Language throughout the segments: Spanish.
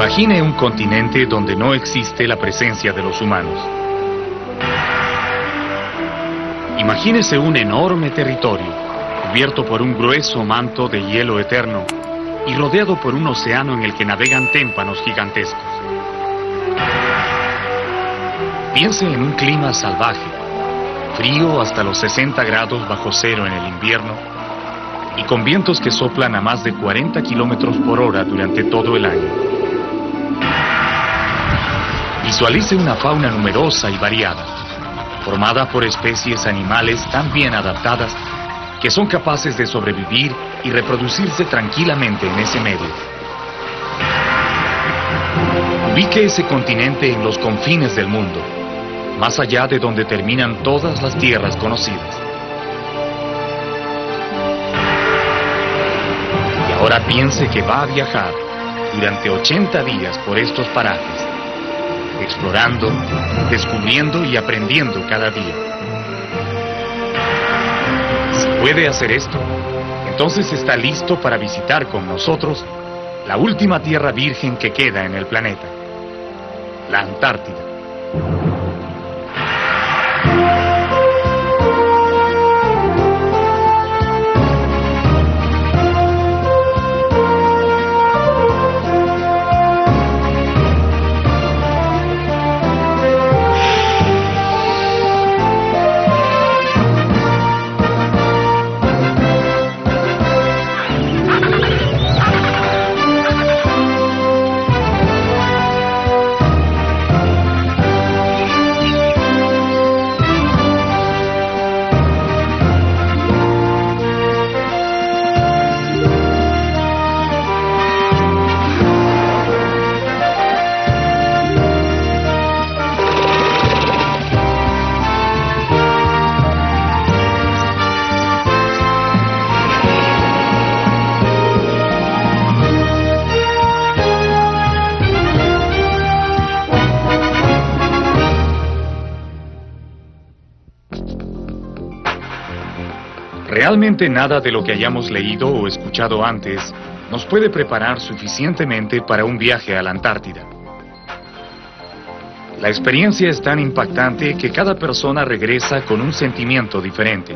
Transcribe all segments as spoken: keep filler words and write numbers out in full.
Imagine un continente donde no existe la presencia de los humanos. Imagínese un enorme territorio, cubierto por un grueso manto de hielo eterno y rodeado por un océano en el que navegan témpanos gigantescos. Piense en un clima salvaje, frío hasta los sesenta grados bajo cero en el invierno y con vientos que soplan a más de cuarenta kilómetros por hora durante todo el año. Visualice una fauna numerosa y variada, formada por especies animales tan bien adaptadas que son capaces de sobrevivir y reproducirse tranquilamente en ese medio. Ubique ese continente en los confines del mundo, más allá de donde terminan todas las tierras conocidas. Y ahora piense que va a viajar durante ochenta días por estos parajes, explorando, descubriendo y aprendiendo cada día. Si puede hacer esto, entonces está listo para visitar con nosotros la última tierra virgen que queda en el planeta, la Antártida. Realmente nada de lo que hayamos leído o escuchado antes nos puede preparar suficientemente para un viaje a la Antártida. La experiencia es tan impactante que cada persona regresa con un sentimiento diferente.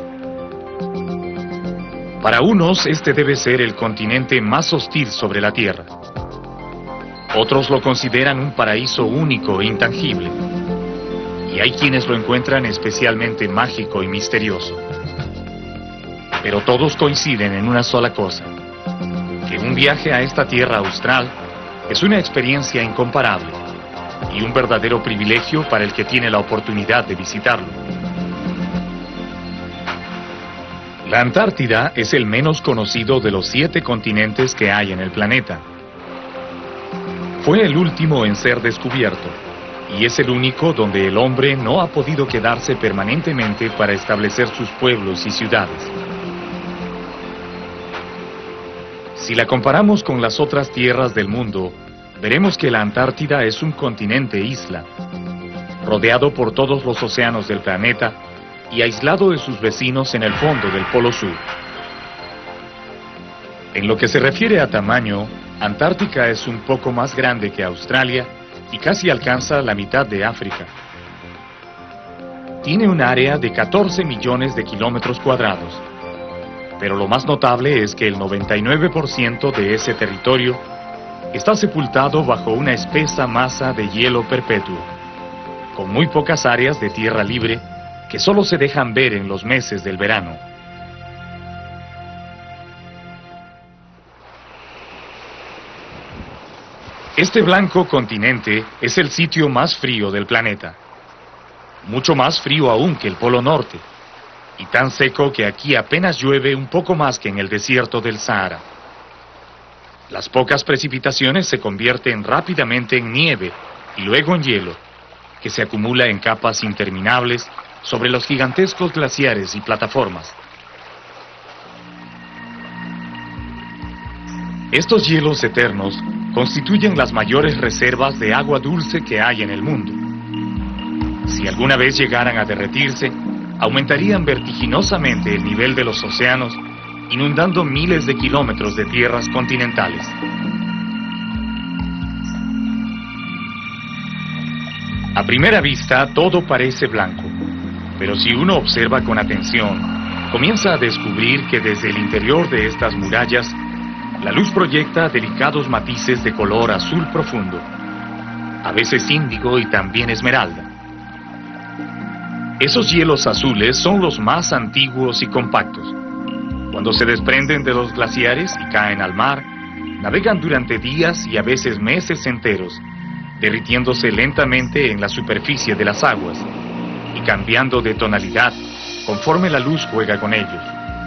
Para unos, este debe ser el continente más hostil sobre la Tierra. Otros lo consideran un paraíso único e intangible. Y hay quienes lo encuentran especialmente mágico y misterioso. Pero todos coinciden en una sola cosa, que un viaje a esta tierra austral es una experiencia incomparable y un verdadero privilegio para el que tiene la oportunidad de visitarlo. La Antártida es el menos conocido de los siete continentes que hay en el planeta. Fue el último en ser descubierto y es el único donde el hombre no ha podido quedarse permanentemente para establecer sus pueblos y ciudades. Si la comparamos con las otras tierras del mundo, veremos que la Antártida es un continente isla, rodeado por todos los océanos del planeta y aislado de sus vecinos en el fondo del Polo Sur. En lo que se refiere a tamaño, Antártica es un poco más grande que Australia y casi alcanza la mitad de África. Tiene un área de catorce millones de kilómetros cuadrados. Pero lo más notable es que el noventa y nueve por ciento de ese territorio está sepultado bajo una espesa masa de hielo perpetuo, con muy pocas áreas de tierra libre que solo se dejan ver en los meses del verano. Este blanco continente es el sitio más frío del planeta, mucho más frío aún que el Polo Norte, y tan seco que aquí apenas llueve un poco más que en el desierto del Sahara. Las pocas precipitaciones se convierten rápidamente en nieve y luego en hielo, que se acumula en capas interminables sobre los gigantescos glaciares y plataformas. Estos hielos eternos constituyen las mayores reservas de agua dulce que hay en el mundo. Si alguna vez llegaran a derretirse, aumentarían vertiginosamente el nivel de los océanos, inundando miles de kilómetros de tierras continentales. A primera vista, todo parece blanco, pero si uno observa con atención, comienza a descubrir que desde el interior de estas murallas, la luz proyecta delicados matices de color azul profundo, a veces índigo y también esmeralda. Esos hielos azules son los más antiguos y compactos. Cuando se desprenden de los glaciares y caen al mar, navegan durante días y a veces meses enteros, derritiéndose lentamente en la superficie de las aguas y cambiando de tonalidad conforme la luz juega con ellos.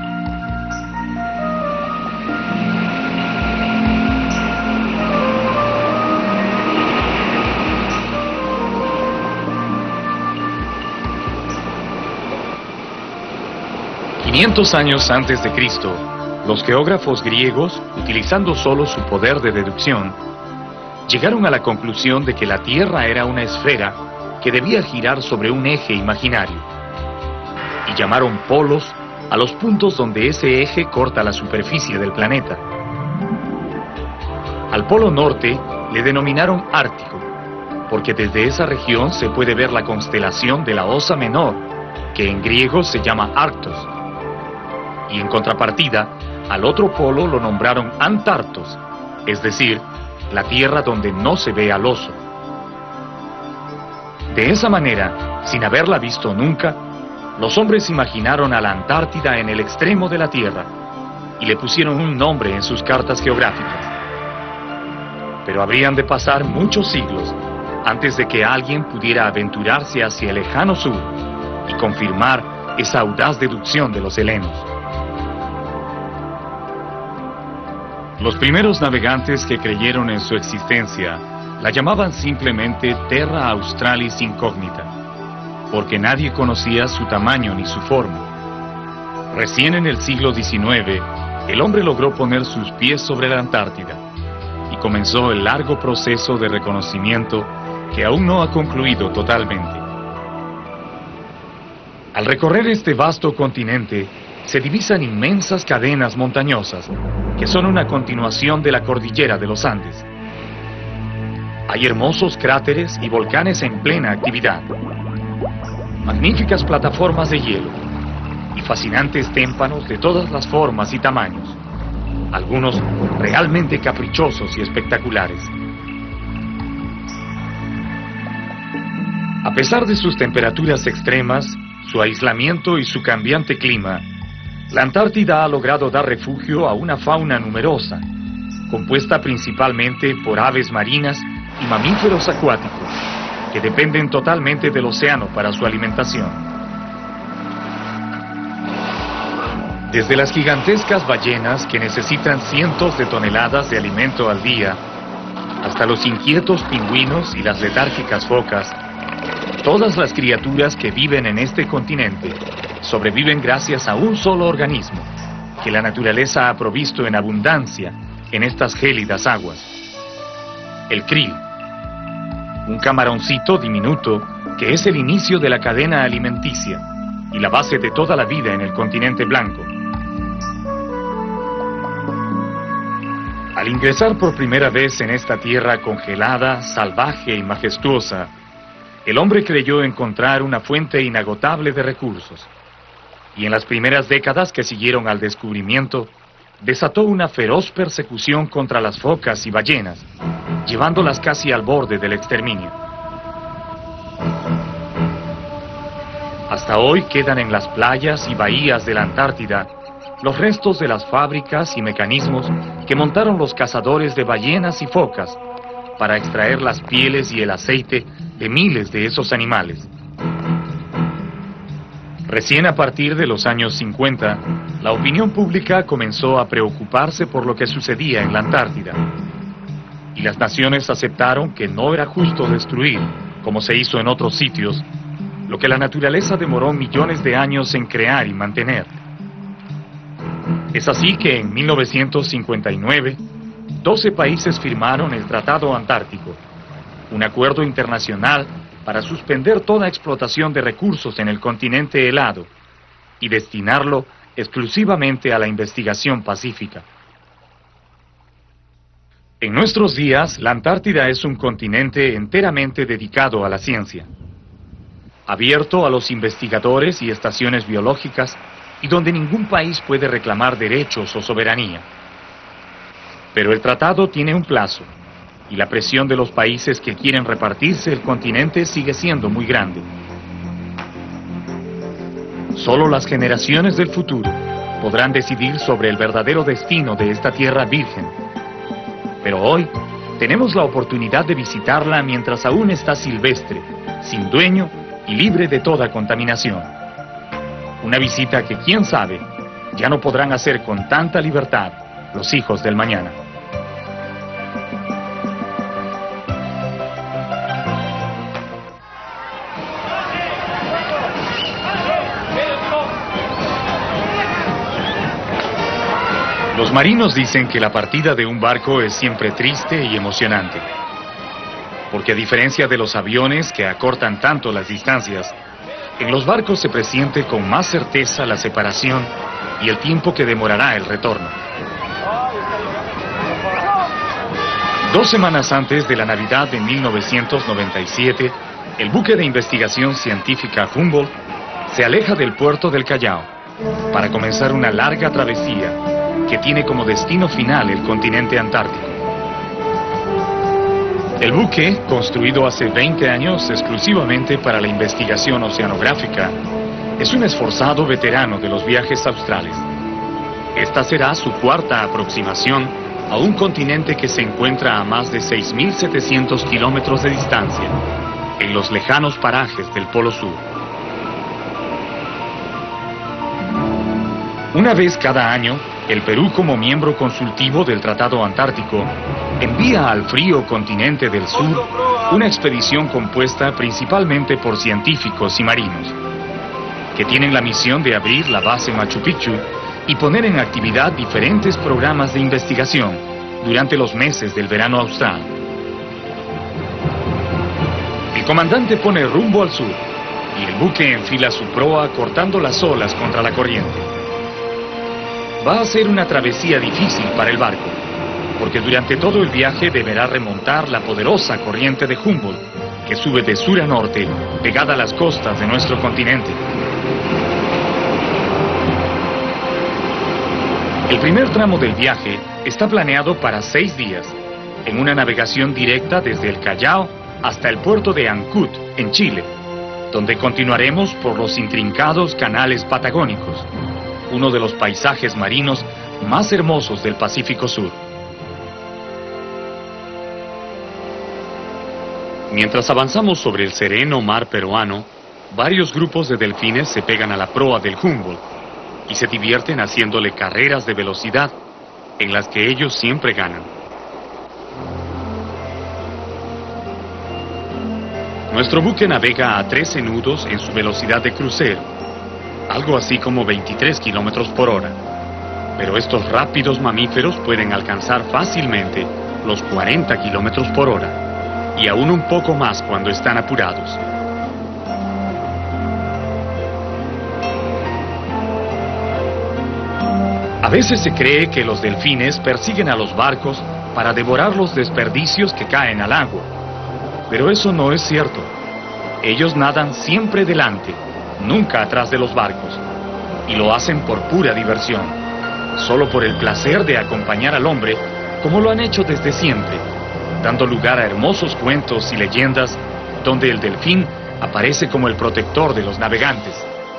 quinientos años antes de Cristo, los geógrafos griegos, utilizando solo su poder de deducción, llegaron a la conclusión de que la Tierra era una esfera que debía girar sobre un eje imaginario, y llamaron polos a los puntos donde ese eje corta la superficie del planeta. Al polo norte le denominaron Ártico, porque desde esa región se puede ver la constelación de la Osa Menor, que en griego se llama Arctos. Y en contrapartida, al otro polo lo nombraron Antártos, es decir, la tierra donde no se ve al oso. De esa manera, sin haberla visto nunca, los hombres imaginaron a la Antártida en el extremo de la Tierra y le pusieron un nombre en sus cartas geográficas. Pero habrían de pasar muchos siglos antes de que alguien pudiera aventurarse hacia el lejano sur y confirmar esa audaz deducción de los helenos. Los primeros navegantes que creyeron en su existencia la llamaban simplemente Terra Australis Incógnita, porque nadie conocía su tamaño ni su forma. Recién en el siglo diecinueve, el hombre logró poner sus pies sobre la Antártida y comenzó el largo proceso de reconocimiento que aún no ha concluido totalmente. Al recorrer este vasto continente, se divisan inmensas cadenas montañosas que son una continuación de la cordillera de los Andes. Hay hermosos cráteres y volcanes en plena actividad, magníficas plataformas de hielo y fascinantes témpanos de todas las formas y tamaños, algunos realmente caprichosos y espectaculares. A pesar de sus temperaturas extremas, su aislamiento y su cambiante clima, la Antártida ha logrado dar refugio a una fauna numerosa, compuesta principalmente por aves marinas y mamíferos acuáticos, que dependen totalmente del océano para su alimentación. Desde las gigantescas ballenas que necesitan cientos de toneladas de alimento al día, hasta los inquietos pingüinos y las letárgicas focas, todas las criaturas que viven en este continente sobreviven gracias a un solo organismo que la naturaleza ha provisto en abundancia en estas gélidas aguas: el krill, un camaroncito diminuto que es el inicio de la cadena alimenticia y la base de toda la vida en el continente blanco. Al ingresar por primera vez en esta tierra congelada, salvaje y majestuosa, el hombre creyó encontrar una fuente inagotable de recursos, y en las primeras décadas que siguieron al descubrimiento, desató una feroz persecución contra las focas y ballenas, llevándolas casi al borde del exterminio. Hasta hoy quedan en las playas y bahías de la Antártida los restos de las fábricas y mecanismos que montaron los cazadores de ballenas y focas para extraer las pieles y el aceite de miles de esos animales. Recién a partir de los años cincuenta, la opinión pública comenzó a preocuparse por lo que sucedía en la Antártida, y las naciones aceptaron que no era justo destruir, como se hizo en otros sitios, lo que la naturaleza demoró millones de años en crear y mantener. Es así que en mil novecientos cincuenta y nueve, doce países firmaron el Tratado Antártico, un acuerdo internacional para suspender toda explotación de recursos en el continente helado y destinarlo exclusivamente a la investigación pacífica. En nuestros días, la Antártida es un continente enteramente dedicado a la ciencia, abierto a los investigadores y estaciones biológicas, y donde ningún país puede reclamar derechos o soberanía. Pero el tratado tiene un plazo, y la presión de los países que quieren repartirse el continente sigue siendo muy grande. Solo las generaciones del futuro podrán decidir sobre el verdadero destino de esta tierra virgen. Pero hoy tenemos la oportunidad de visitarla mientras aún está silvestre, sin dueño y libre de toda contaminación. Una visita que, quién sabe, ya no podrán hacer con tanta libertad los hijos del mañana. Los marinos dicen que la partida de un barco es siempre triste y emocionante, porque a diferencia de los aviones que acortan tanto las distancias, en los barcos se presiente con más certeza la separación y el tiempo que demorará el retorno. Dos semanas antes de la Navidad de mil novecientos noventa y siete, el buque de investigación científica Humboldt se aleja del puerto del Callao para comenzar una larga travesía que tiene como destino final el continente antártico. El buque, construido hace veinte años exclusivamente para la investigación oceanográfica, es un esforzado veterano de los viajes australes. Esta será su cuarta aproximación a un continente que se encuentra a más de seis mil setecientos kilómetros de distancia, en los lejanos parajes del Polo Sur. Una vez cada año, el Perú, como miembro consultivo del Tratado Antártico, envía al frío continente del sur una expedición compuesta principalmente por científicos y marinos, que tienen la misión de abrir la base Machu Picchu y poner en actividad diferentes programas de investigación durante los meses del verano austral. El comandante pone rumbo al sur y el buque enfila su proa cortando las olas contra la corriente. Va a ser una travesía difícil para el barco, porque durante todo el viaje deberá remontar la poderosa corriente de Humboldt, que sube de sur a norte, pegada a las costas de nuestro continente. El primer tramo del viaje está planeado para seis días, en una navegación directa desde el Callao hasta el puerto de Ancud, en Chile, donde continuaremos por los intrincados canales patagónicos, uno de los paisajes marinos más hermosos del Pacífico Sur. Mientras avanzamos sobre el sereno mar peruano, varios grupos de delfines se pegan a la proa del Humboldt y se divierten haciéndole carreras de velocidad en las que ellos siempre ganan. Nuestro buque navega a trece nudos en su velocidad de crucero, algo así como veintitrés kilómetros por hora. Pero estos rápidos mamíferos pueden alcanzar fácilmente los cuarenta kilómetros por hora, y aún un poco más cuando están apurados. A veces se cree que los delfines persiguen a los barcos para devorar los desperdicios que caen al agua, pero eso no es cierto. Ellos nadan siempre delante, nunca atrás de los barcos, y lo hacen por pura diversión, solo por el placer de acompañar al hombre, como lo han hecho desde siempre, dando lugar a hermosos cuentos y leyendas donde el delfín aparece como el protector de los navegantes.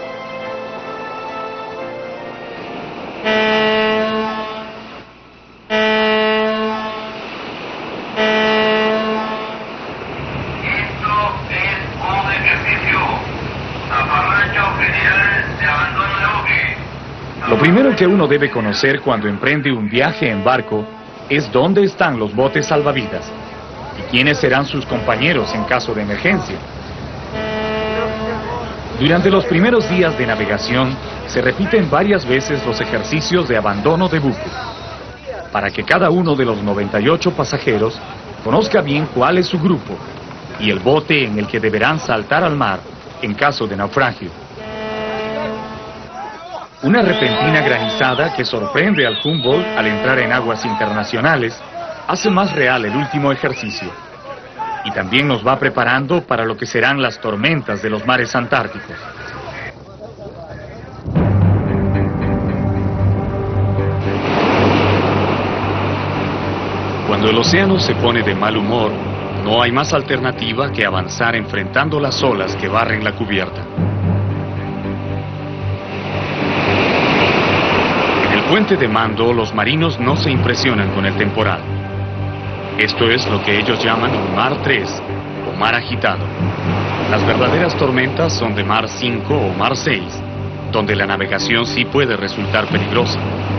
Lo primero que uno debe conocer cuando emprende un viaje en barco es dónde están los botes salvavidas y quiénes serán sus compañeros en caso de emergencia. Durante los primeros días de navegación se repiten varias veces los ejercicios de abandono de buque, para que cada uno de los noventa y ocho pasajeros conozca bien cuál es su grupo y el bote en el que deberán saltar al mar en caso de naufragio. Una repentina granizada que sorprende al Humboldt al entrar en aguas internacionales hace más real el último ejercicio y también nos va preparando para lo que serán las tormentas de los mares antárticos. Cuando el océano se pone de mal humor, no hay más alternativa que avanzar enfrentando las olas que barren la cubierta. En el puente de mando, los marinos no se impresionan con el temporal. Esto es lo que ellos llaman un mar tres o mar agitado. Las verdaderas tormentas son de mar cinco o mar seis, donde la navegación sí puede resultar peligrosa.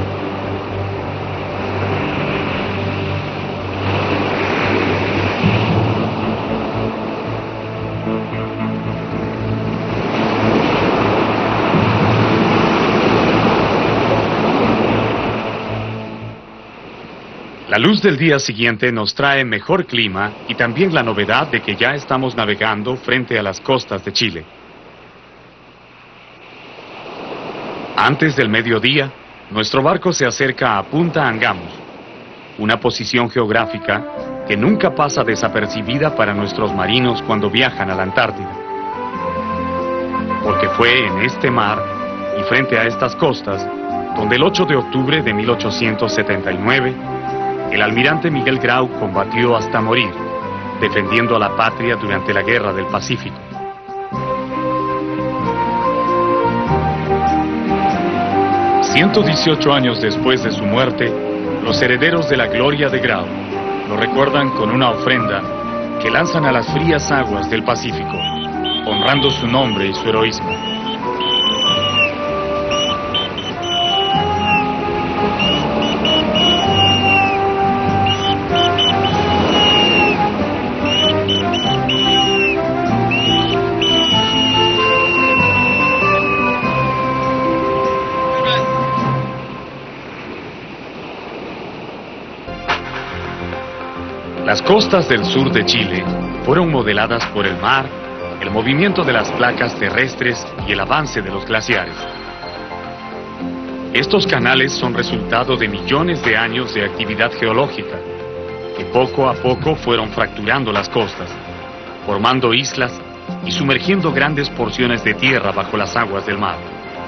La luz del día siguiente nos trae mejor clima y también la novedad de que ya estamos navegando frente a las costas de Chile. Antes del mediodía, nuestro barco se acerca a Punta Angamos, una posición geográfica que nunca pasa desapercibida para nuestros marinos cuando viajan a la Antártida. Porque fue en este mar y frente a estas costas donde el ocho de octubre de mil ochocientos setenta y nueve el almirante Miguel Grau combatió hasta morir, defendiendo a la patria durante la Guerra del Pacífico. ciento dieciocho años después de su muerte, los herederos de la gloria de Grau lo recuerdan con una ofrenda que lanzan a las frías aguas del Pacífico, honrando su nombre y su heroísmo. Las costas del sur de Chile fueron modeladas por el mar, el movimiento de las placas terrestres y el avance de los glaciares. Estos canales son resultado de millones de años de actividad geológica, que poco a poco fueron fracturando las costas, formando islas y sumergiendo grandes porciones de tierra bajo las aguas del mar.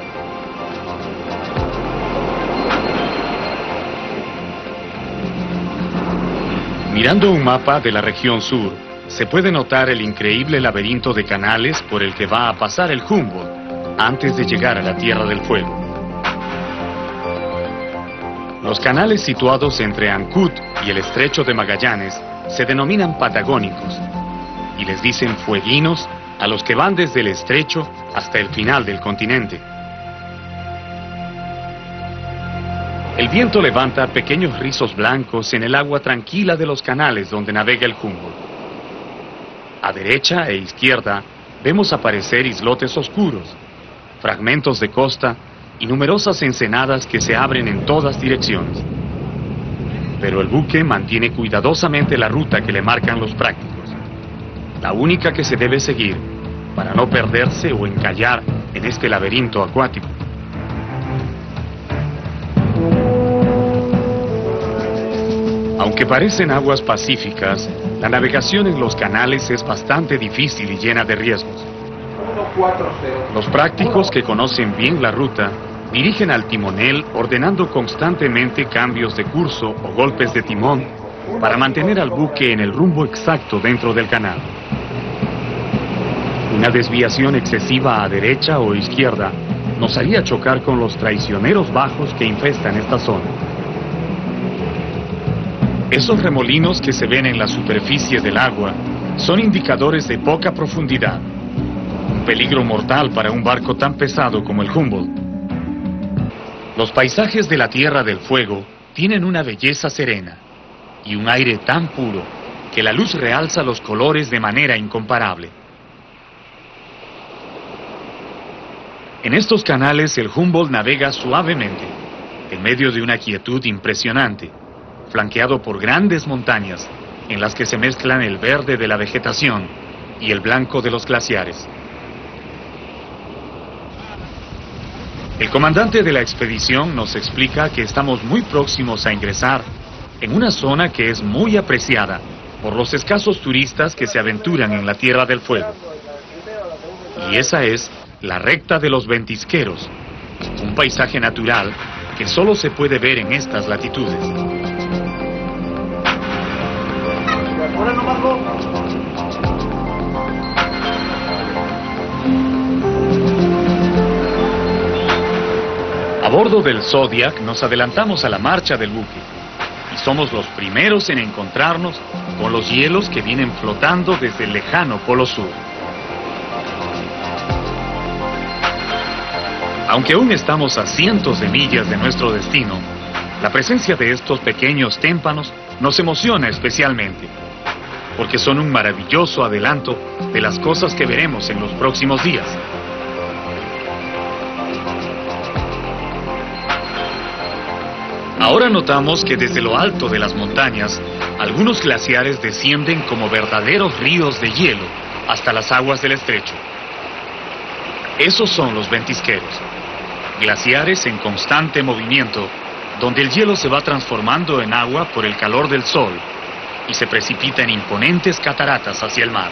Mirando un mapa de la región sur, se puede notar el increíble laberinto de canales por el que va a pasar el Humboldt antes de llegar a la Tierra del Fuego. Los canales situados entre Ancud y el Estrecho de Magallanes se denominan patagónicos y les dicen fueguinos a los que van desde el estrecho hasta el final del continente. El viento levanta pequeños rizos blancos en el agua tranquila de los canales donde navega el Humboldt. A derecha e izquierda vemos aparecer islotes oscuros, fragmentos de costa y numerosas ensenadas que se abren en todas direcciones. Pero el buque mantiene cuidadosamente la ruta que le marcan los prácticos, la única que se debe seguir para no perderse o encallar en este laberinto acuático. Aunque parecen aguas pacíficas, la navegación en los canales es bastante difícil y llena de riesgos. Los prácticos que conocen bien la ruta dirigen al timonel ordenando constantemente cambios de curso o golpes de timón para mantener al buque en el rumbo exacto dentro del canal. Una desviación excesiva a derecha o izquierda nos haría chocar con los traicioneros bajos que infestan esta zona. Esos remolinos que se ven en la superficie del agua son indicadores de poca profundidad, un peligro mortal para un barco tan pesado como el Humboldt. Los paisajes de la Tierra del Fuego tienen una belleza serena y un aire tan puro que la luz realza los colores de manera incomparable. En estos canales el Humboldt navega suavemente, en medio de una quietud impresionante, flanqueado por grandes montañas en las que se mezclan el verde de la vegetación y el blanco de los glaciares. El comandante de la expedición nos explica que estamos muy próximos a ingresar en una zona que es muy apreciada por los escasos turistas que se aventuran en la Tierra del Fuego. Y esa es la recta de los ventisqueros, un paisaje natural que solo se puede ver en estas latitudes. A bordo del Zodiac nos adelantamos a la marcha del buque y somos los primeros en encontrarnos con los hielos que vienen flotando desde el lejano Polo Sur. Aunque aún estamos a cientos de millas de nuestro destino, la presencia de estos pequeños témpanos nos emociona especialmente, porque son un maravilloso adelanto de las cosas que veremos en los próximos días. Ahora notamos que desde lo alto de las montañas, algunos glaciares descienden como verdaderos ríos de hielo hasta las aguas del estrecho. Esos son los ventisqueros, glaciares en constante movimiento, donde el hielo se va transformando en agua por el calor del sol y se precipita en imponentes cataratas hacia el mar.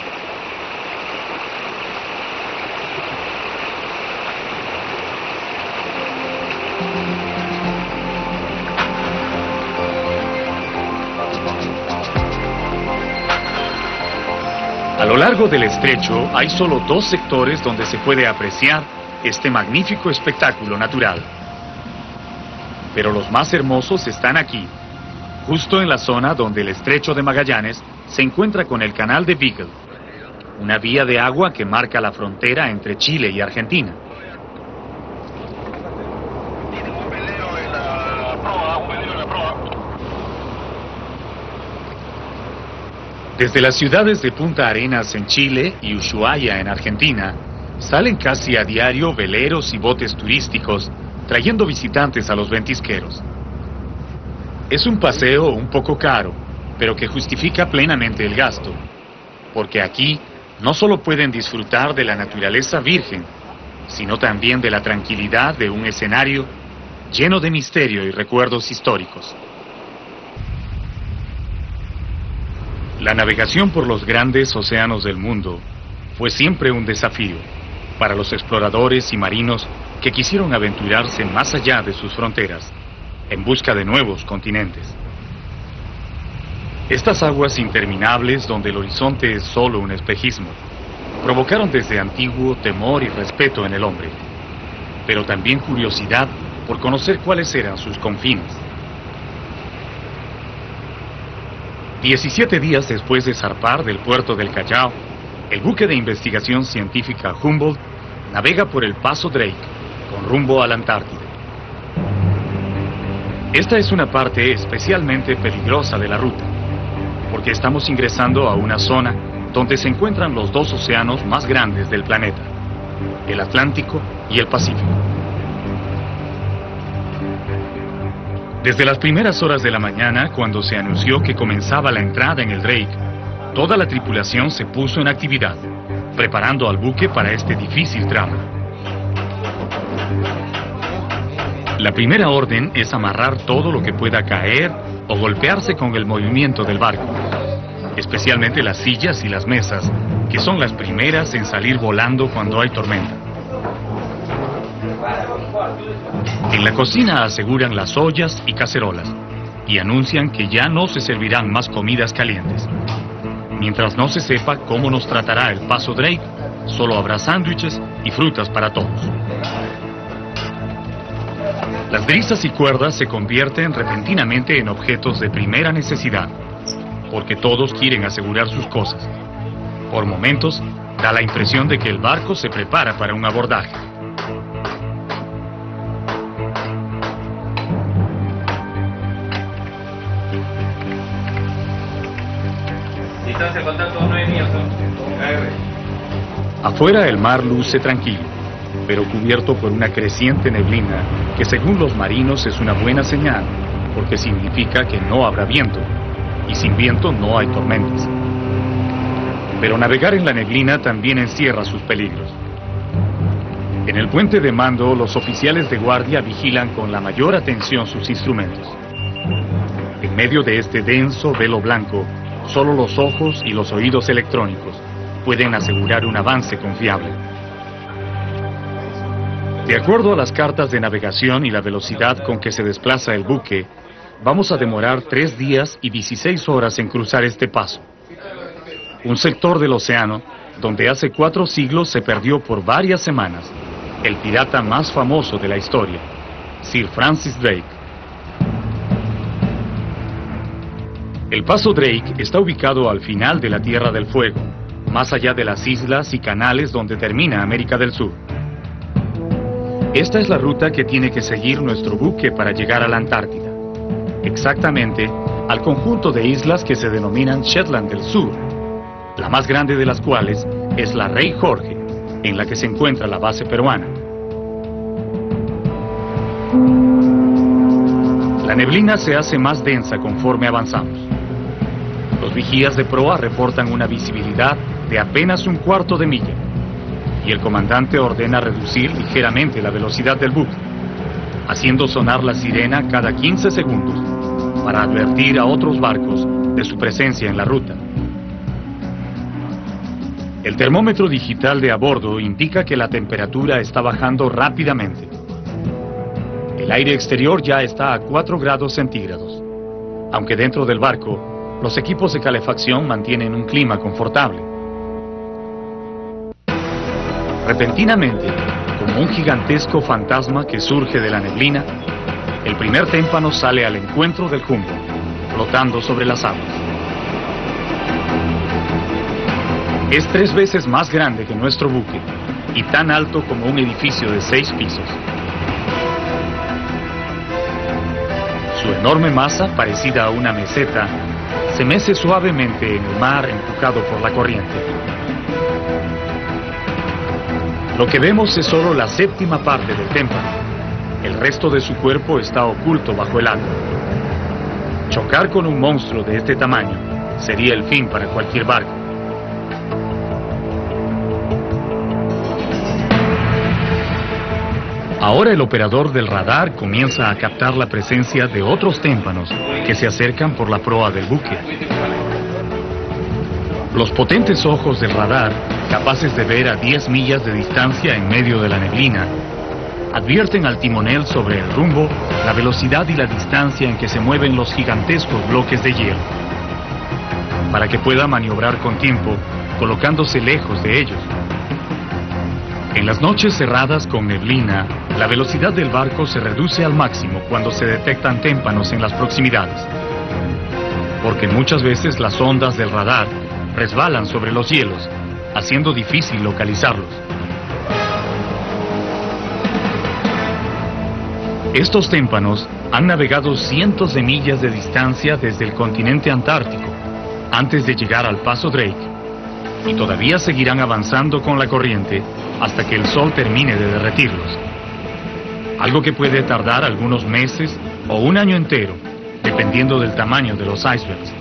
A lo largo del estrecho hay solo dos sectores donde se puede apreciar este magnífico espectáculo natural. Pero los más hermosos están aquí, justo en la zona donde el estrecho de Magallanes se encuentra con el canal de Beagle, una vía de agua que marca la frontera entre Chile y Argentina. Desde las ciudades de Punta Arenas en Chile y Ushuaia en Argentina, salen casi a diario veleros y botes turísticos trayendo visitantes a los ventisqueros. Es un paseo un poco caro, pero que justifica plenamente el gasto, porque aquí no solo pueden disfrutar de la naturaleza virgen, sino también de la tranquilidad de un escenario lleno de misterio y recuerdos históricos. La navegación por los grandes océanos del mundo fue siempre un desafío para los exploradores y marinos que quisieron aventurarse más allá de sus fronteras, en busca de nuevos continentes. Estas aguas interminables, donde el horizonte es solo un espejismo, provocaron desde antiguo temor y respeto en el hombre, pero también curiosidad por conocer cuáles eran sus confines. Diecisiete días después de zarpar del puerto del Callao, el buque de investigación científica Humboldt navega por el Paso Drake, con rumbo a la Antártida. Esta es una parte especialmente peligrosa de la ruta, porque estamos ingresando a una zona donde se encuentran los dos océanos más grandes del planeta, el Atlántico y el Pacífico. Desde las primeras horas de la mañana, cuando se anunció que comenzaba la entrada en el Drake, toda la tripulación se puso en actividad, preparando al buque para este difícil tramo. La primera orden es amarrar todo lo que pueda caer o golpearse con el movimiento del barco, especialmente las sillas y las mesas, que son las primeras en salir volando cuando hay tormenta. En la cocina aseguran las ollas y cacerolas y anuncian que ya no se servirán más comidas calientes. Mientras no se sepa cómo nos tratará el Paso Drake, solo habrá sándwiches y frutas para todos. Las brisas y cuerdas se convierten repentinamente en objetos de primera necesidad, porque todos quieren asegurar sus cosas. Por momentos, da la impresión de que el barco se prepara para un abordaje. Afuera el mar luce tranquilo, pero cubierto por una creciente neblina que según los marinos es una buena señal, porque significa que no habrá viento, y sin viento no hay tormentas. Pero navegar en la neblina también encierra sus peligros. En el puente de mando, los oficiales de guardia vigilan con la mayor atención sus instrumentos. En medio de este denso velo blanco, solo los ojos y los oídos electrónicos pueden asegurar un avance confiable. De acuerdo a las cartas de navegación y la velocidad con que se desplaza el buque, vamos a demorar tres días y dieciséis horas en cruzar este paso. Un sector del océano donde hace cuatro siglos se perdió por varias semanas el pirata más famoso de la historia, Sir Francis Drake. El Paso Drake está ubicado al final de la Tierra del Fuego, más allá de las islas y canales donde termina América del Sur. Esta es la ruta que tiene que seguir nuestro buque para llegar a la Antártida, exactamente al conjunto de islas que se denominan Shetland del Sur, la más grande de las cuales es la Rey Jorge, en la que se encuentra la base peruana. La neblina se hace más densa conforme avanzamos. Los vigías de proa reportan una visibilidad de apenas un cuarto de milla, y el comandante ordena reducir ligeramente la velocidad del buque, haciendo sonar la sirena cada quince segundos para advertir a otros barcos de su presencia en la ruta. El termómetro digital de a bordo indica que la temperatura está bajando rápidamente. El aire exterior ya está a cuatro grados centígrados, aunque dentro del barco los equipos de calefacción mantienen un clima confortable. Repentinamente, como un gigantesco fantasma que surge de la neblina, el primer témpano sale al encuentro del Humboldt, flotando sobre las aguas. Es tres veces más grande que nuestro buque y tan alto como un edificio de seis pisos. Su enorme masa, parecida a una meseta, se mece suavemente en el mar empujado por la corriente. Lo que vemos es solo la séptima parte del témpano. El resto de su cuerpo está oculto bajo el agua. Chocar con un monstruo de este tamaño sería el fin para cualquier barco. Ahora el operador del radar comienza a captar la presencia de otros témpanos que se acercan por la proa del buque. Los potentes ojos del radar, capaces de ver a diez millas de distancia en medio de la neblina, advierten al timonel sobre el rumbo, la velocidad y la distancia en que se mueven los gigantescos bloques de hielo, para que pueda maniobrar con tiempo, colocándose lejos de ellos. En las noches cerradas con neblina, la velocidad del barco se reduce al máximo cuando se detectan témpanos en las proximidades, porque muchas veces las ondas del radar resbalan sobre los hielos, haciendo difícil localizarlos. Estos témpanos han navegado cientos de millas de distancia desde el continente antártico, antes de llegar al Paso Drake, y todavía seguirán avanzando con la corriente hasta que el sol termine de derretirlos. Algo que puede tardar algunos meses o un año entero, dependiendo del tamaño de los icebergs.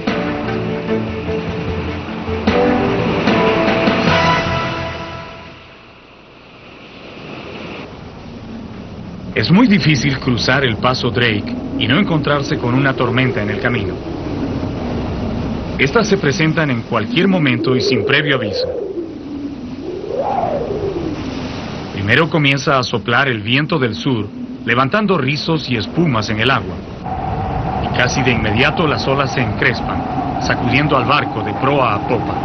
Es muy difícil cruzar el Paso Drake y no encontrarse con una tormenta en el camino. Estas se presentan en cualquier momento y sin previo aviso. Primero comienza a soplar el viento del sur, levantando rizos y espumas en el agua. Y casi de inmediato las olas se encrespan, sacudiendo al barco de proa a popa.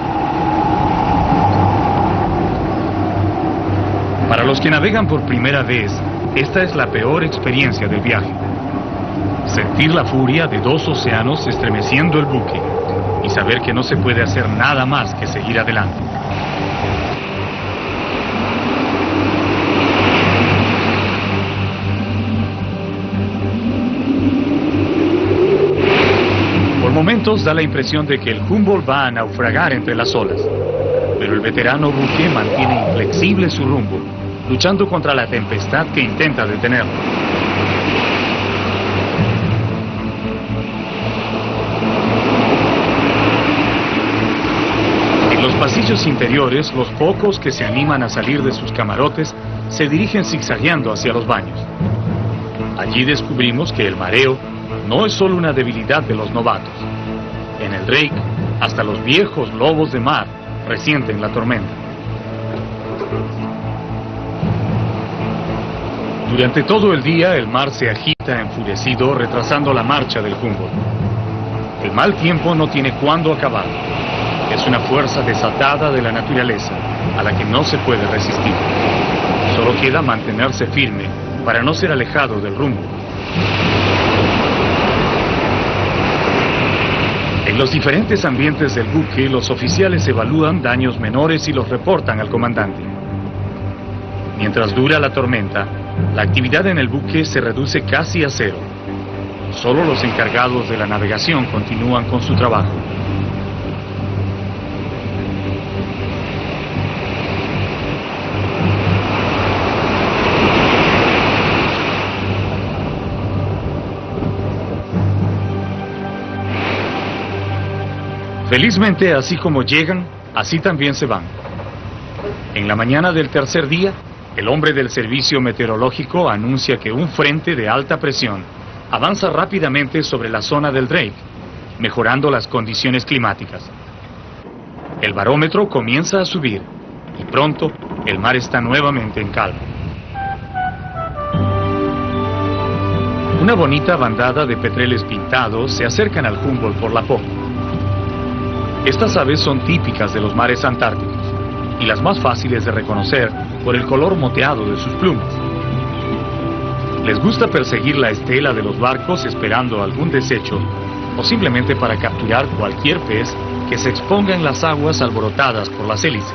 Para los que navegan por primera vez, esta es la peor experiencia del viaje. Sentir la furia de dos océanos estremeciendo el buque y saber que no se puede hacer nada más que seguir adelante. Por momentos da la impresión de que el Humboldt va a naufragar entre las olas, pero el veterano buque mantiene inflexible su rumbo, luchando contra la tempestad que intenta detenerlo. En los pasillos interiores, los pocos que se animan a salir de sus camarotes se dirigen zigzagueando hacia los baños. Allí descubrimos que el mareo no es solo una debilidad de los novatos. En el Drake, hasta los viejos lobos de mar resienten la tormenta. Durante todo el día, el mar se agita enfurecido, retrasando la marcha del Humboldt. El mal tiempo no tiene cuándo acabar. Es una fuerza desatada de la naturaleza, a la que no se puede resistir. Solo queda mantenerse firme para no ser alejado del rumbo. En los diferentes ambientes del buque, los oficiales evalúan daños menores y los reportan al comandante. Mientras dura la tormenta, la actividad en el buque se reduce casi a cero. Solo los encargados de la navegación continúan con su trabajo. Felizmente, así como llegan, así también se van. En la mañana del tercer día, el hombre del servicio meteorológico anuncia que un frente de alta presión avanza rápidamente sobre la zona del Drake, mejorando las condiciones climáticas. El barómetro comienza a subir y pronto el mar está nuevamente en calma. Una bonita bandada de petreles pintados se acercan al Humboldt por la popa. Estas aves son típicas de los mares antárticos y las más fáciles de reconocer por el color moteado de sus plumas. Les gusta perseguir la estela de los barcos esperando algún desecho o simplemente para capturar cualquier pez que se exponga en las aguas alborotadas por las hélices.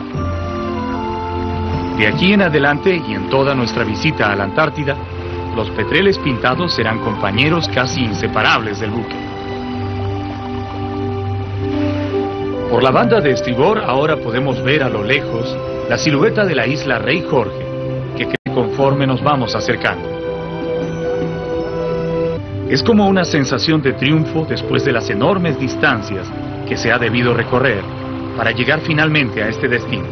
De aquí en adelante y en toda nuestra visita a la Antártida, los petreles pintados serán compañeros casi inseparables del buque. Por la banda de estribor ahora podemos ver a lo lejos la silueta de la isla Rey Jorge, que crece conforme nos vamos acercando. Es como una sensación de triunfo después de las enormes distancias que se ha debido recorrer para llegar finalmente a este destino.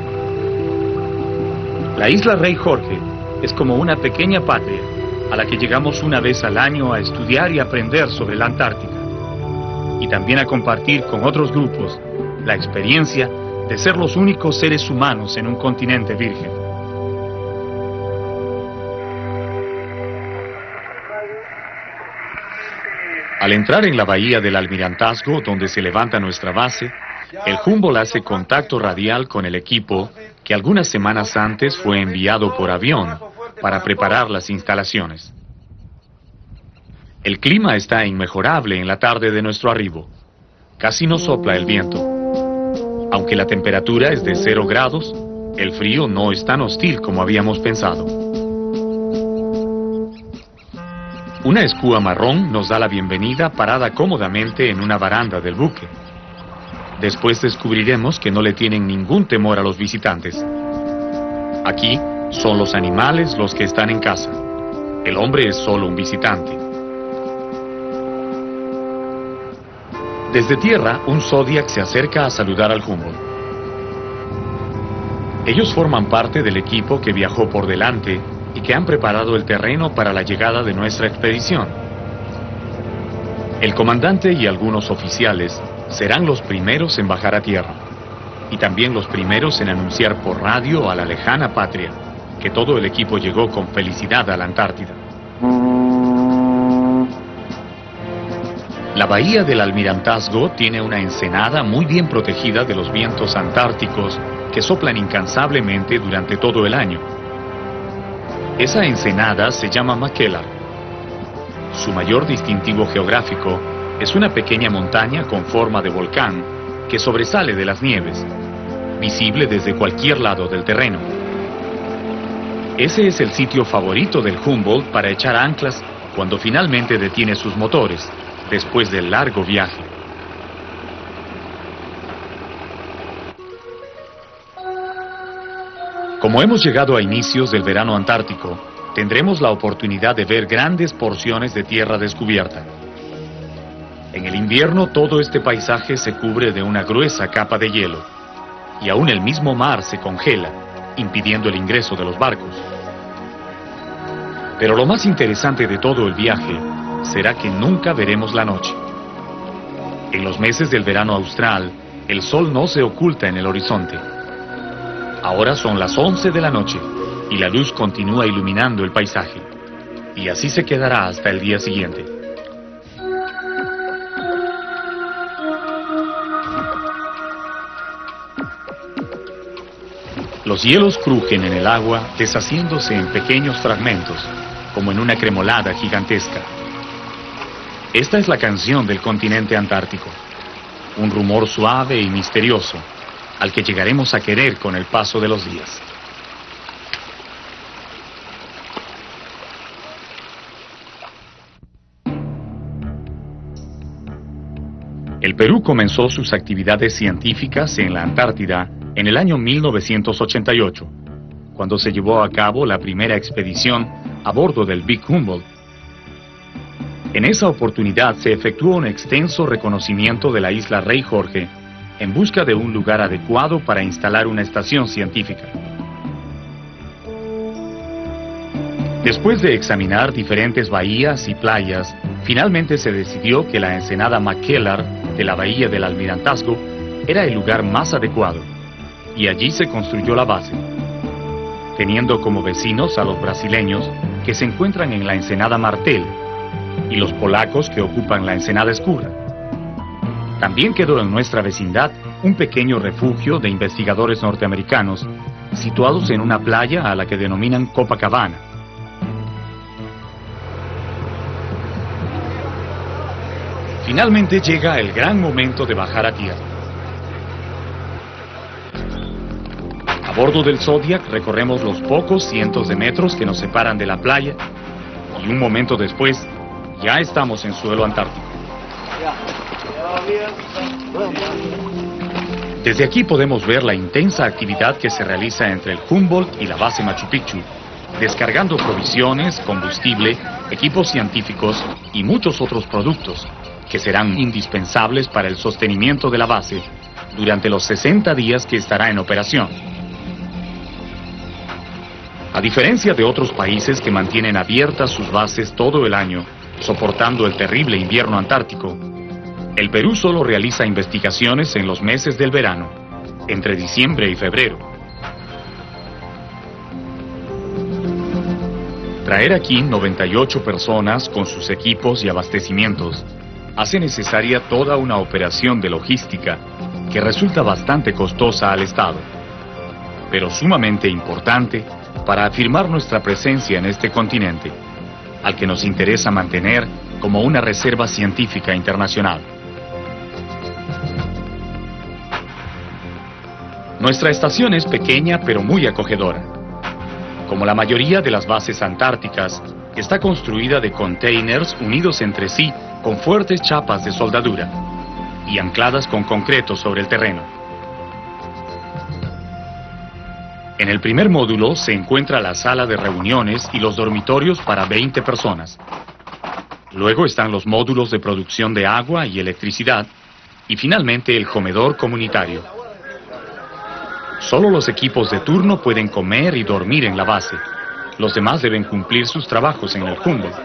La isla Rey Jorge es como una pequeña patria a la que llegamos una vez al año a estudiar y aprender sobre la Antártica, y también a compartir con otros grupos la experiencia de ser los únicos seres humanos en un continente virgen. Al entrar en la bahía del Almirantazgo, donde se levanta nuestra base, el Humboldt hace contacto radial con el equipo que algunas semanas antes fue enviado por avión para preparar las instalaciones. El clima está inmejorable en la tarde de nuestro arribo. Casi no sopla el viento. Aunque la temperatura es de cero grados, el frío no es tan hostil como habíamos pensado. Una escúa marrón nos da la bienvenida parada cómodamente en una baranda del buque. Después descubriremos que no le tienen ningún temor a los visitantes. Aquí son los animales los que están en casa. El hombre es solo un visitante. Desde tierra, un Zodiac se acerca a saludar al Humboldt. Ellos forman parte del equipo que viajó por delante y que han preparado el terreno para la llegada de nuestra expedición. El comandante y algunos oficiales serán los primeros en bajar a tierra, y también los primeros en anunciar por radio a la lejana patria que todo el equipo llegó con felicidad a la Antártida. La bahía del Almirantazgo tiene una ensenada muy bien protegida de los vientos antárticos que soplan incansablemente durante todo el año. Esa ensenada se llama Mackillop. Su mayor distintivo geográfico es una pequeña montaña con forma de volcán que sobresale de las nieves, visible desde cualquier lado del terreno. Ese es el sitio favorito del Humboldt para echar anclas cuando finalmente detiene sus motores, después del largo viaje. Como hemos llegado a inicios del verano antártico, tendremos la oportunidad de ver grandes porciones de tierra descubierta. En el invierno todo este paisaje se cubre de una gruesa capa de hielo, y aún el mismo mar se congela, impidiendo el ingreso de los barcos. Pero lo más interesante de todo el viaje será que nunca veremos la noche. En los meses del verano austral, el sol no se oculta en el horizonte. Ahora son las once de la noche y la luz continúa iluminando el paisaje. Y así se quedará hasta el día siguiente. Los hielos crujen en el agua, deshaciéndose en pequeños fragmentos, como en una cremolada gigantesca. Esta es la canción del continente antártico, un rumor suave y misterioso, al que llegaremos a querer con el paso de los días. El Perú comenzó sus actividades científicas en la Antártida en el año mil novecientos ochenta y ocho, cuando se llevó a cabo la primera expedición a bordo del Big Humboldt. En esa oportunidad se efectuó un extenso reconocimiento de la isla Rey Jorge en busca de un lugar adecuado para instalar una estación científica. Después de examinar diferentes bahías y playas, finalmente se decidió que la ensenada McKellar de la bahía del Almirantazgo era el lugar más adecuado, y allí se construyó la base, teniendo como vecinos a los brasileños que se encuentran en la ensenada Martel y los polacos que ocupan la ensenada Escurra. También quedó en nuestra vecindad un pequeño refugio de investigadores norteamericanos situados en una playa a la que denominan Copacabana. Finalmente llega el gran momento de bajar a tierra. A bordo del Zodiac recorremos los pocos cientos de metros que nos separan de la playa y un momento después ya estamos en suelo antártico. Desde aquí podemos ver la intensa actividad que se realiza entre el Humboldt y la base Machu Picchu, descargando provisiones, combustible, equipos científicos y muchos otros productos que serán indispensables para el sostenimiento de la base durante los sesenta días que estará en operación. A diferencia de otros países que mantienen abiertas sus bases todo el año, soportando el terrible invierno antártico, el Perú solo realiza investigaciones en los meses del verano, entre diciembre y febrero. Traer aquí noventa y ocho personas con sus equipos y abastecimientos hace necesaria toda una operación de logística que resulta bastante costosa al Estado, pero sumamente importante para afirmar nuestra presencia en este continente, al que nos interesa mantener como una reserva científica internacional. Nuestra estación es pequeña pero muy acogedora. Como la mayoría de las bases antárticas, está construida de containers unidos entre sí con fuertes chapas de soldadura y ancladas con concreto sobre el terreno. En el primer módulo se encuentra la sala de reuniones y los dormitorios para veinte personas. Luego están los módulos de producción de agua y electricidad y finalmente el comedor comunitario. Solo los equipos de turno pueden comer y dormir en la base. Los demás deben cumplir sus trabajos en el Humboldt.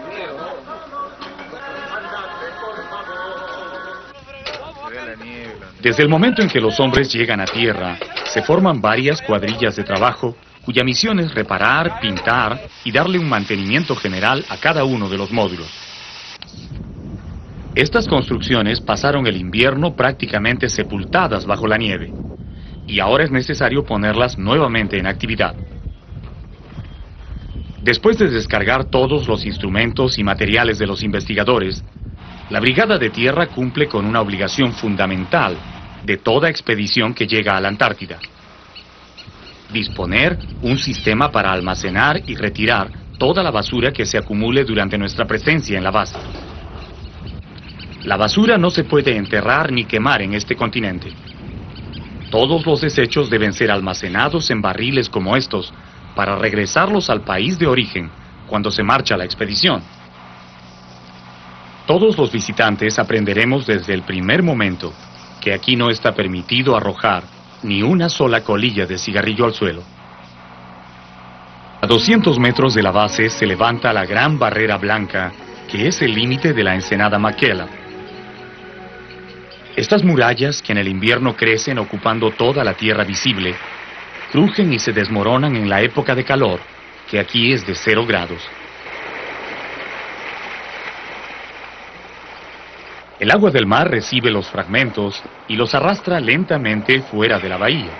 Desde el momento en que los hombres llegan a tierra, se forman varias cuadrillas de trabajo cuya misión es reparar, pintar y darle un mantenimiento general a cada uno de los módulos. Estas construcciones pasaron el invierno prácticamente sepultadas bajo la nieve, y ahora es necesario ponerlas nuevamente en actividad. Después de descargar todos los instrumentos y materiales de los investigadores, la Brigada de Tierra cumple con una obligación fundamental de toda expedición que llega a la Antártida: disponer un sistema para almacenar y retirar toda la basura que se acumule durante nuestra presencia en la base. La basura no se puede enterrar ni quemar en este continente. Todos los desechos deben ser almacenados en barriles como estos para regresarlos al país de origen cuando se marcha la expedición. Todos los visitantes aprenderemos desde el primer momento que aquí no está permitido arrojar ni una sola colilla de cigarrillo al suelo. A doscientos metros de la base se levanta la gran barrera blanca que es el límite de la ensenada Makela. Estas murallas, que en el invierno crecen ocupando toda la tierra visible, crujen y se desmoronan en la época de calor, que aquí es de cero grados. El agua del mar recibe los fragmentos y los arrastra lentamente fuera de la bahía.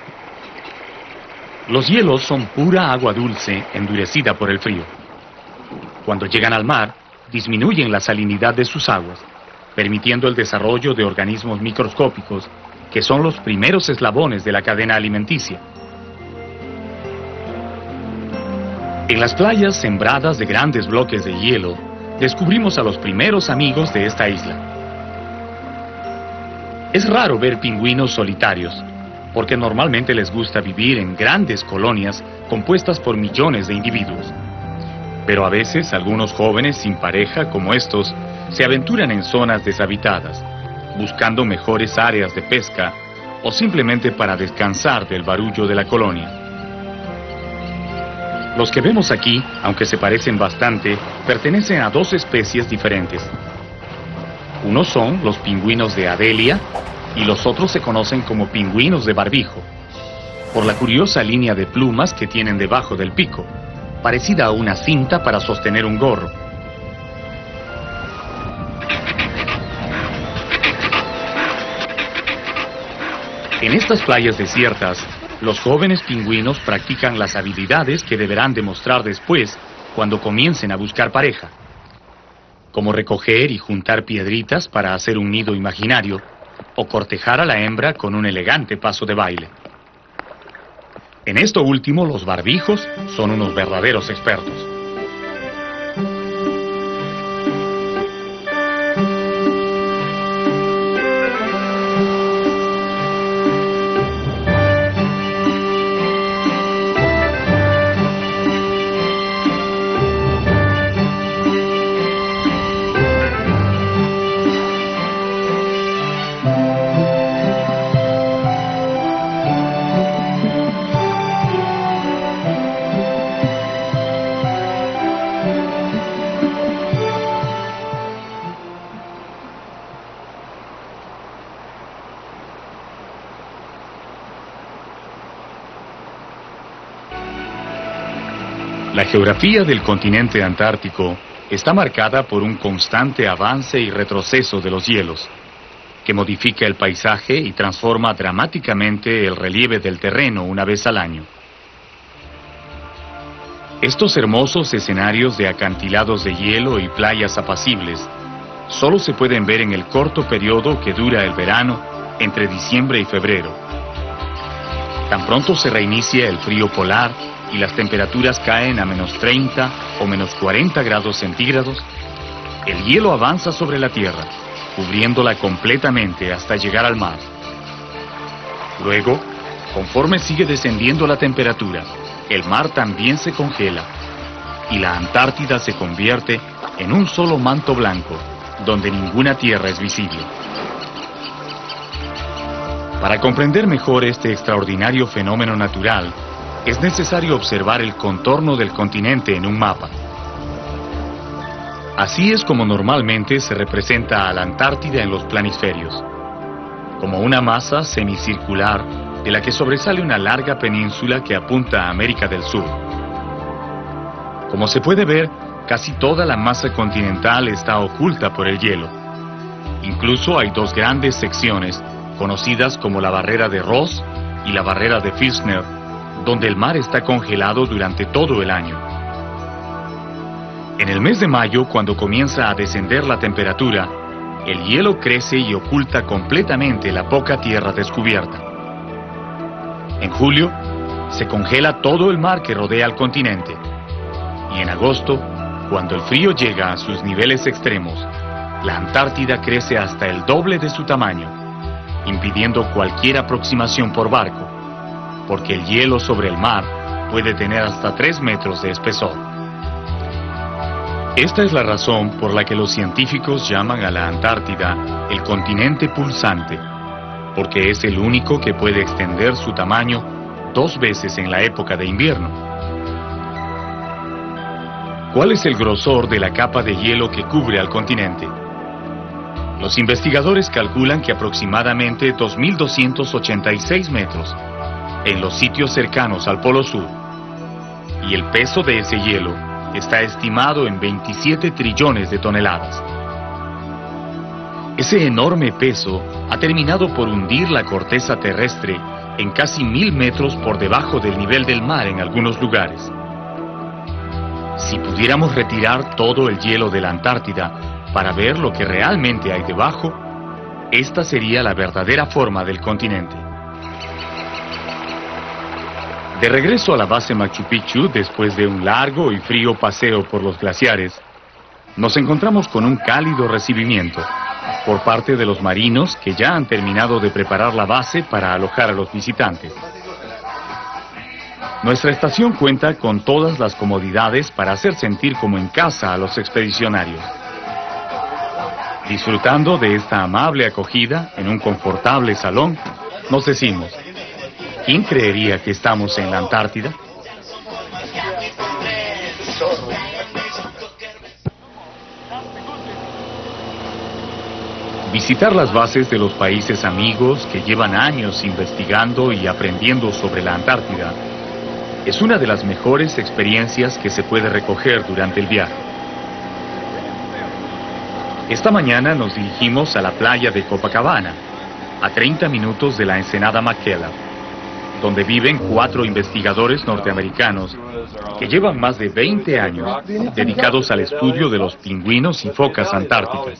Los hielos son pura agua dulce endurecida por el frío. Cuando llegan al mar, disminuyen la salinidad de sus aguas, permitiendo el desarrollo de organismos microscópicos que son los primeros eslabones de la cadena alimenticia. En las playas sembradas de grandes bloques de hielo, descubrimos a los primeros amigos de esta isla. Es raro ver pingüinos solitarios, porque normalmente les gusta vivir en grandes colonias compuestas por millones de individuos. Pero a veces algunos jóvenes sin pareja como estos se aventuran en zonas deshabitadas, buscando mejores áreas de pesca o simplemente para descansar del barullo de la colonia. Los que vemos aquí, aunque se parecen bastante, pertenecen a dos especies diferentes. Unos son los pingüinos de Adelia y los otros se conocen como pingüinos de barbijo, por la curiosa línea de plumas que tienen debajo del pico, parecida a una cinta para sostener un gorro. En estas playas desiertas, los jóvenes pingüinos practican las habilidades que deberán demostrar después cuando comiencen a buscar pareja, como recoger y juntar piedritas para hacer un nido imaginario o cortejar a la hembra con un elegante paso de baile. En esto último, los barbijos son unos verdaderos expertos. La geografía del continente antártico está marcada por un constante avance y retroceso de los hielos, que modifica el paisaje y transforma dramáticamente el relieve del terreno una vez al año. Estos hermosos escenarios de acantilados de hielo y playas apacibles solo se pueden ver en el corto periodo que dura el verano entre diciembre y febrero. Tan pronto se reinicia el frío polar y las temperaturas caen a menos treinta o menos cuarenta grados centígrados, el hielo avanza sobre la Tierra, cubriéndola completamente hasta llegar al mar. Luego, conforme sigue descendiendo la temperatura, el mar también se congela y la Antártida se convierte en un solo manto blanco, donde ninguna tierra es visible. Para comprender mejor este extraordinario fenómeno natural, es necesario observar el contorno del continente en un mapa. Así es como normalmente se representa a la Antártida en los planisferios, como una masa semicircular de la que sobresale una larga península que apunta a América del Sur. Como se puede ver, casi toda la masa continental está oculta por el hielo. Incluso hay dos grandes secciones, conocidas como la barrera de Ross y la barrera de Filchner, donde el mar está congelado durante todo el año. En el mes de mayo, cuando comienza a descender la temperatura, el hielo crece y oculta completamente la poca tierra descubierta. En julio, se congela todo el mar que rodea al continente. Y en agosto, cuando el frío llega a sus niveles extremos, la Antártida crece hasta el doble de su tamaño, impidiendo cualquier aproximación por barco, porque el hielo sobre el mar puede tener hasta tres metros de espesor. Esta es la razón por la que los científicos llaman a la Antártida el continente pulsante, porque es el único que puede extender su tamaño dos veces en la época de invierno. ¿Cuál es el grosor de la capa de hielo que cubre al continente? Los investigadores calculan que aproximadamente dos mil doscientos ochenta y seis metros en los sitios cercanos al Polo Sur. Y el peso de ese hielo está estimado en veintisiete trillones de toneladas. Ese enorme peso ha terminado por hundir la corteza terrestre en casi mil metros por debajo del nivel del mar en algunos lugares. Si pudiéramos retirar todo el hielo de la Antártida para ver lo que realmente hay debajo, esta sería la verdadera forma del continente. De regreso a la base Machu Picchu, después de un largo y frío paseo por los glaciares, nos encontramos con un cálido recibimiento por parte de los marinos que ya han terminado de preparar la base para alojar a los visitantes. Nuestra estación cuenta con todas las comodidades para hacer sentir como en casa a los expedicionarios. Disfrutando de esta amable acogida en un confortable salón, nos decimos: ¿quién creería que estamos en la Antártida? Visitar las bases de los países amigos que llevan años investigando y aprendiendo sobre la Antártida es una de las mejores experiencias que se puede recoger durante el viaje. Esta mañana nos dirigimos a la playa de Copacabana, a treinta minutos de la ensenada McKellar, donde viven cuatro investigadores norteamericanos que llevan más de veinte años dedicados al estudio de los pingüinos y focas antárticas.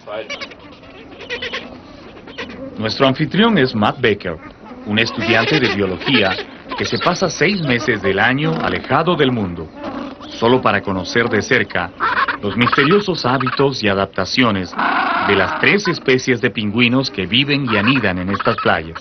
Nuestro anfitrión es Matt Baker, un estudiante de biología que se pasa seis meses del año alejado del mundo, solo para conocer de cerca los misteriosos hábitos y adaptaciones de las tres especies de pingüinos que viven y anidan en estas playas.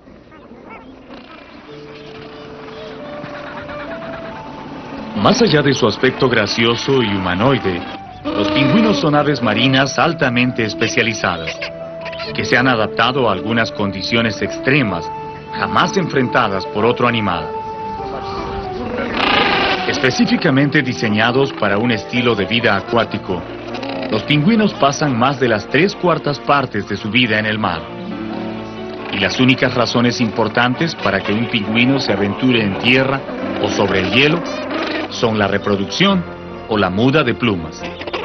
Más allá de su aspecto gracioso y humanoide, los pingüinos son aves marinas altamente especializadas, que se han adaptado a algunas condiciones extremas jamás enfrentadas por otro animal. Específicamente diseñados para un estilo de vida acuático, los pingüinos pasan más de las tres cuartas partes de su vida en el mar. Y las únicas razones importantes para que un pingüino se aventure en tierra o sobre el hielo son la reproducción o la muda de plumas.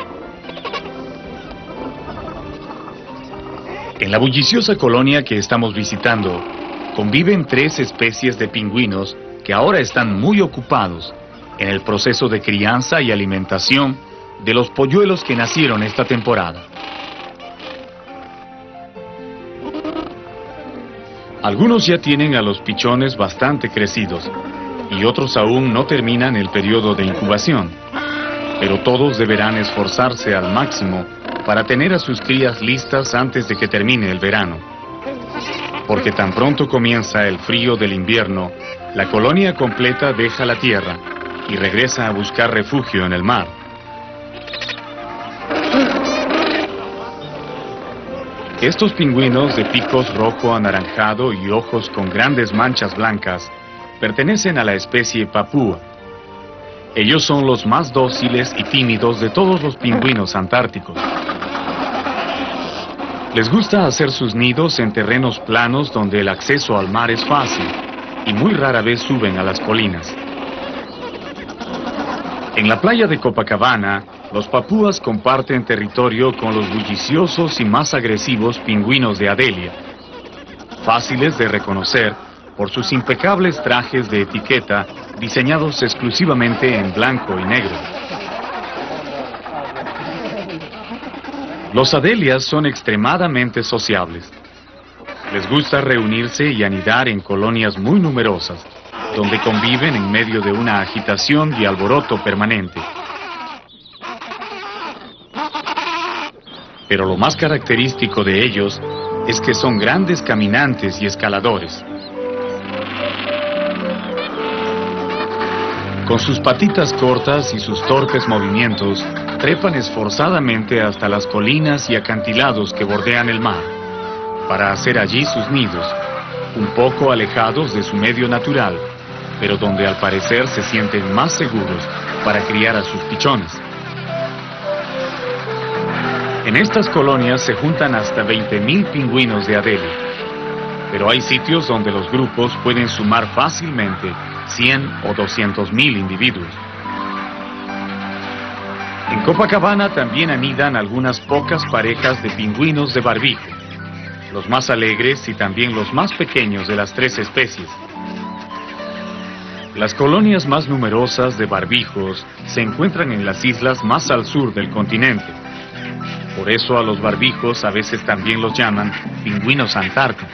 En la bulliciosa colonia que estamos visitando, conviven tres especies de pingüinos que ahora están muy ocupados en el proceso de crianza y alimentación de los polluelos que nacieron esta temporada. Algunos ya tienen a los pichones bastante crecidos y otros aún no terminan el periodo de incubación, pero todos deberán esforzarse al máximo para tener a sus crías listas antes de que termine el verano. Porque tan pronto comienza el frío del invierno, la colonia completa deja la tierra y regresa a buscar refugio en el mar. Estos pingüinos de picos rojo anaranjado y ojos con grandes manchas blancas pertenecen a la especie papúa. Ellos son los más dóciles y tímidos de todos los pingüinos antárticos. Les gusta hacer sus nidos en terrenos planos donde el acceso al mar es fácil y muy rara vez suben a las colinas. En la playa de Copacabana, los papúas comparten territorio con los bulliciosos y más agresivos pingüinos de Adelia, fáciles de reconocer por sus impecables trajes de etiqueta diseñados exclusivamente en blanco y negro. Los adelias son extremadamente sociables. Les gusta reunirse y anidar en colonias muy numerosas, donde conviven en medio de una agitación y alboroto permanente. Pero lo más característico de ellos es que son grandes caminantes y escaladores. Con sus patitas cortas y sus torpes movimientos, trepan esforzadamente hasta las colinas y acantilados que bordean el mar, para hacer allí sus nidos, un poco alejados de su medio natural, pero donde al parecer se sienten más seguros para criar a sus pichones. En estas colonias se juntan hasta veinte mil pingüinos de Adelie, pero hay sitios donde los grupos pueden sumar fácilmente cien o doscientos mil individuos. En Copacabana también anidan algunas pocas parejas de pingüinos de barbijo, los más alegres y también los más pequeños de las tres especies. Las colonias más numerosas de barbijos se encuentran en las islas más al sur del continente. Por eso a los barbijos a veces también los llaman pingüinos antárticos.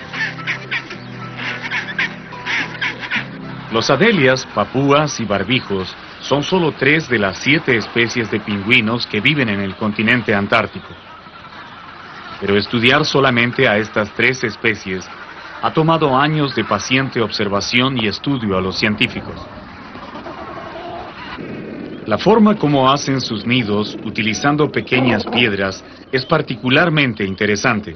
Los adelias, papúas y barbijos son solo tres de las siete especies de pingüinos que viven en el continente antártico. Pero estudiar solamente a estas tres especies ha tomado años de paciente observación y estudio a los científicos. La forma como hacen sus nidos utilizando pequeñas piedras es particularmente interesante.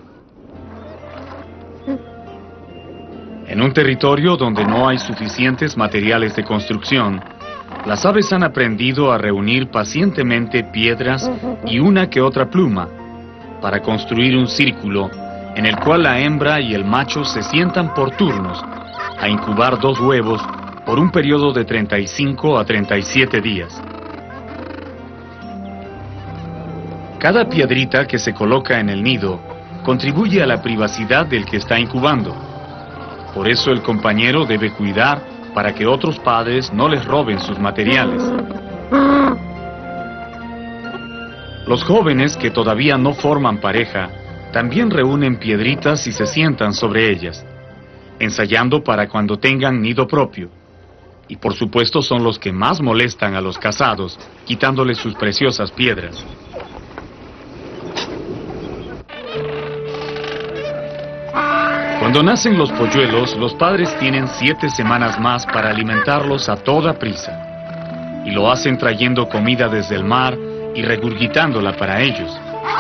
En un territorio donde no hay suficientes materiales de construcción, las aves han aprendido a reunir pacientemente piedras y una que otra pluma para construir un círculo en el cual la hembra y el macho se sientan por turnos a incubar dos huevos por un periodo de treinta y cinco a treinta y siete días. Cada piedrita que se coloca en el nido contribuye a la privacidad del que está incubando. Por eso el compañero debe cuidar para que otros padres no les roben sus materiales. Los jóvenes que todavía no forman pareja también reúnen piedritas y se sientan sobre ellas, ensayando para cuando tengan nido propio. Y por supuesto son los que más molestan a los casados, quitándoles sus preciosas piedras. Cuando nacen los polluelos, los padres tienen siete semanas más para alimentarlos a toda prisa. Y lo hacen trayendo comida desde el mar y regurgitándola para ellos.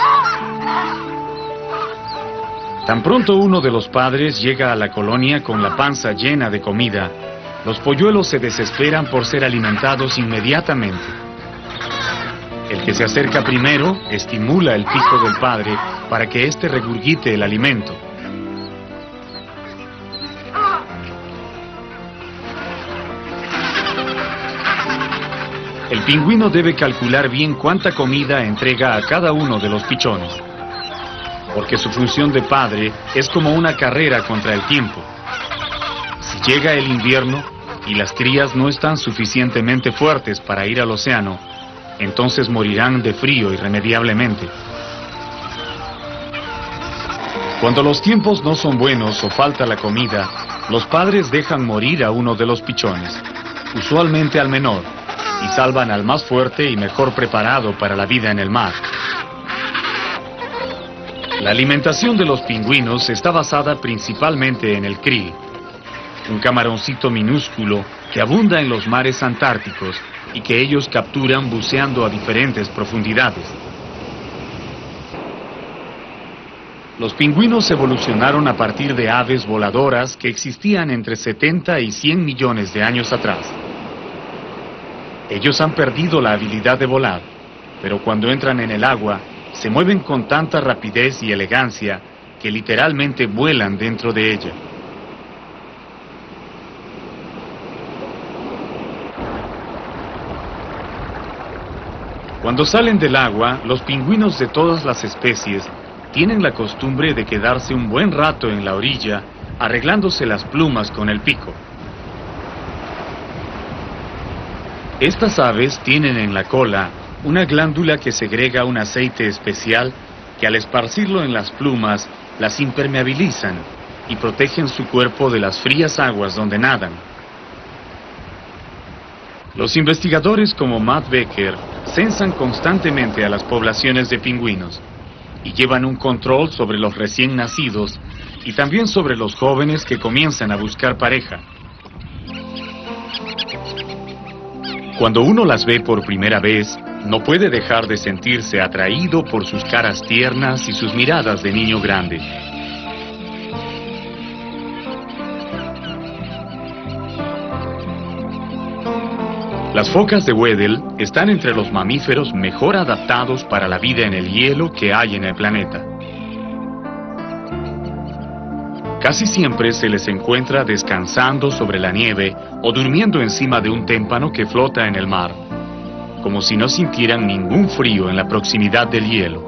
Tan pronto uno de los padres llega a la colonia con la panza llena de comida, los polluelos se desesperan por ser alimentados inmediatamente. El que se acerca primero estimula el pico del padre para que éste regurgite el alimento. El pingüino debe calcular bien cuánta comida entrega a cada uno de los pichones, porque su función de padre es como una carrera contra el tiempo. Si llega el invierno y las crías no están suficientemente fuertes para ir al océano, entonces morirán de frío irremediablemente. Cuando los tiempos no son buenos o falta la comida, los padres dejan morir a uno de los pichones, usualmente al menor, y salvan al más fuerte y mejor preparado para la vida en el mar. La alimentación de los pingüinos está basada principalmente en el krill, un camaroncito minúsculo que abunda en los mares antárticos y que ellos capturan buceando a diferentes profundidades. Los pingüinos evolucionaron a partir de aves voladoras que existían entre setenta y cien millones de años atrás. Ellos han perdido la habilidad de volar, pero cuando entran en el agua, se mueven con tanta rapidez y elegancia que literalmente vuelan dentro de ella. Cuando salen del agua, los pingüinos de todas las especies tienen la costumbre de quedarse un buen rato en la orilla, arreglándose las plumas con el pico. Estas aves tienen en la cola una glándula que segrega un aceite especial que al esparcirlo en las plumas las impermeabilizan y protegen su cuerpo de las frías aguas donde nadan. Los investigadores como Matt Becker censan constantemente a las poblaciones de pingüinos y llevan un control sobre los recién nacidos y también sobre los jóvenes que comienzan a buscar pareja. Cuando uno las ve por primera vez, no puede dejar de sentirse atraído por sus caras tiernas y sus miradas de niño grande. Las focas de Weddell están entre los mamíferos mejor adaptados para la vida en el hielo que hay en el planeta. Casi siempre se les encuentra descansando sobre la nieve o durmiendo encima de un témpano que flota en el mar, como si no sintieran ningún frío en la proximidad del hielo.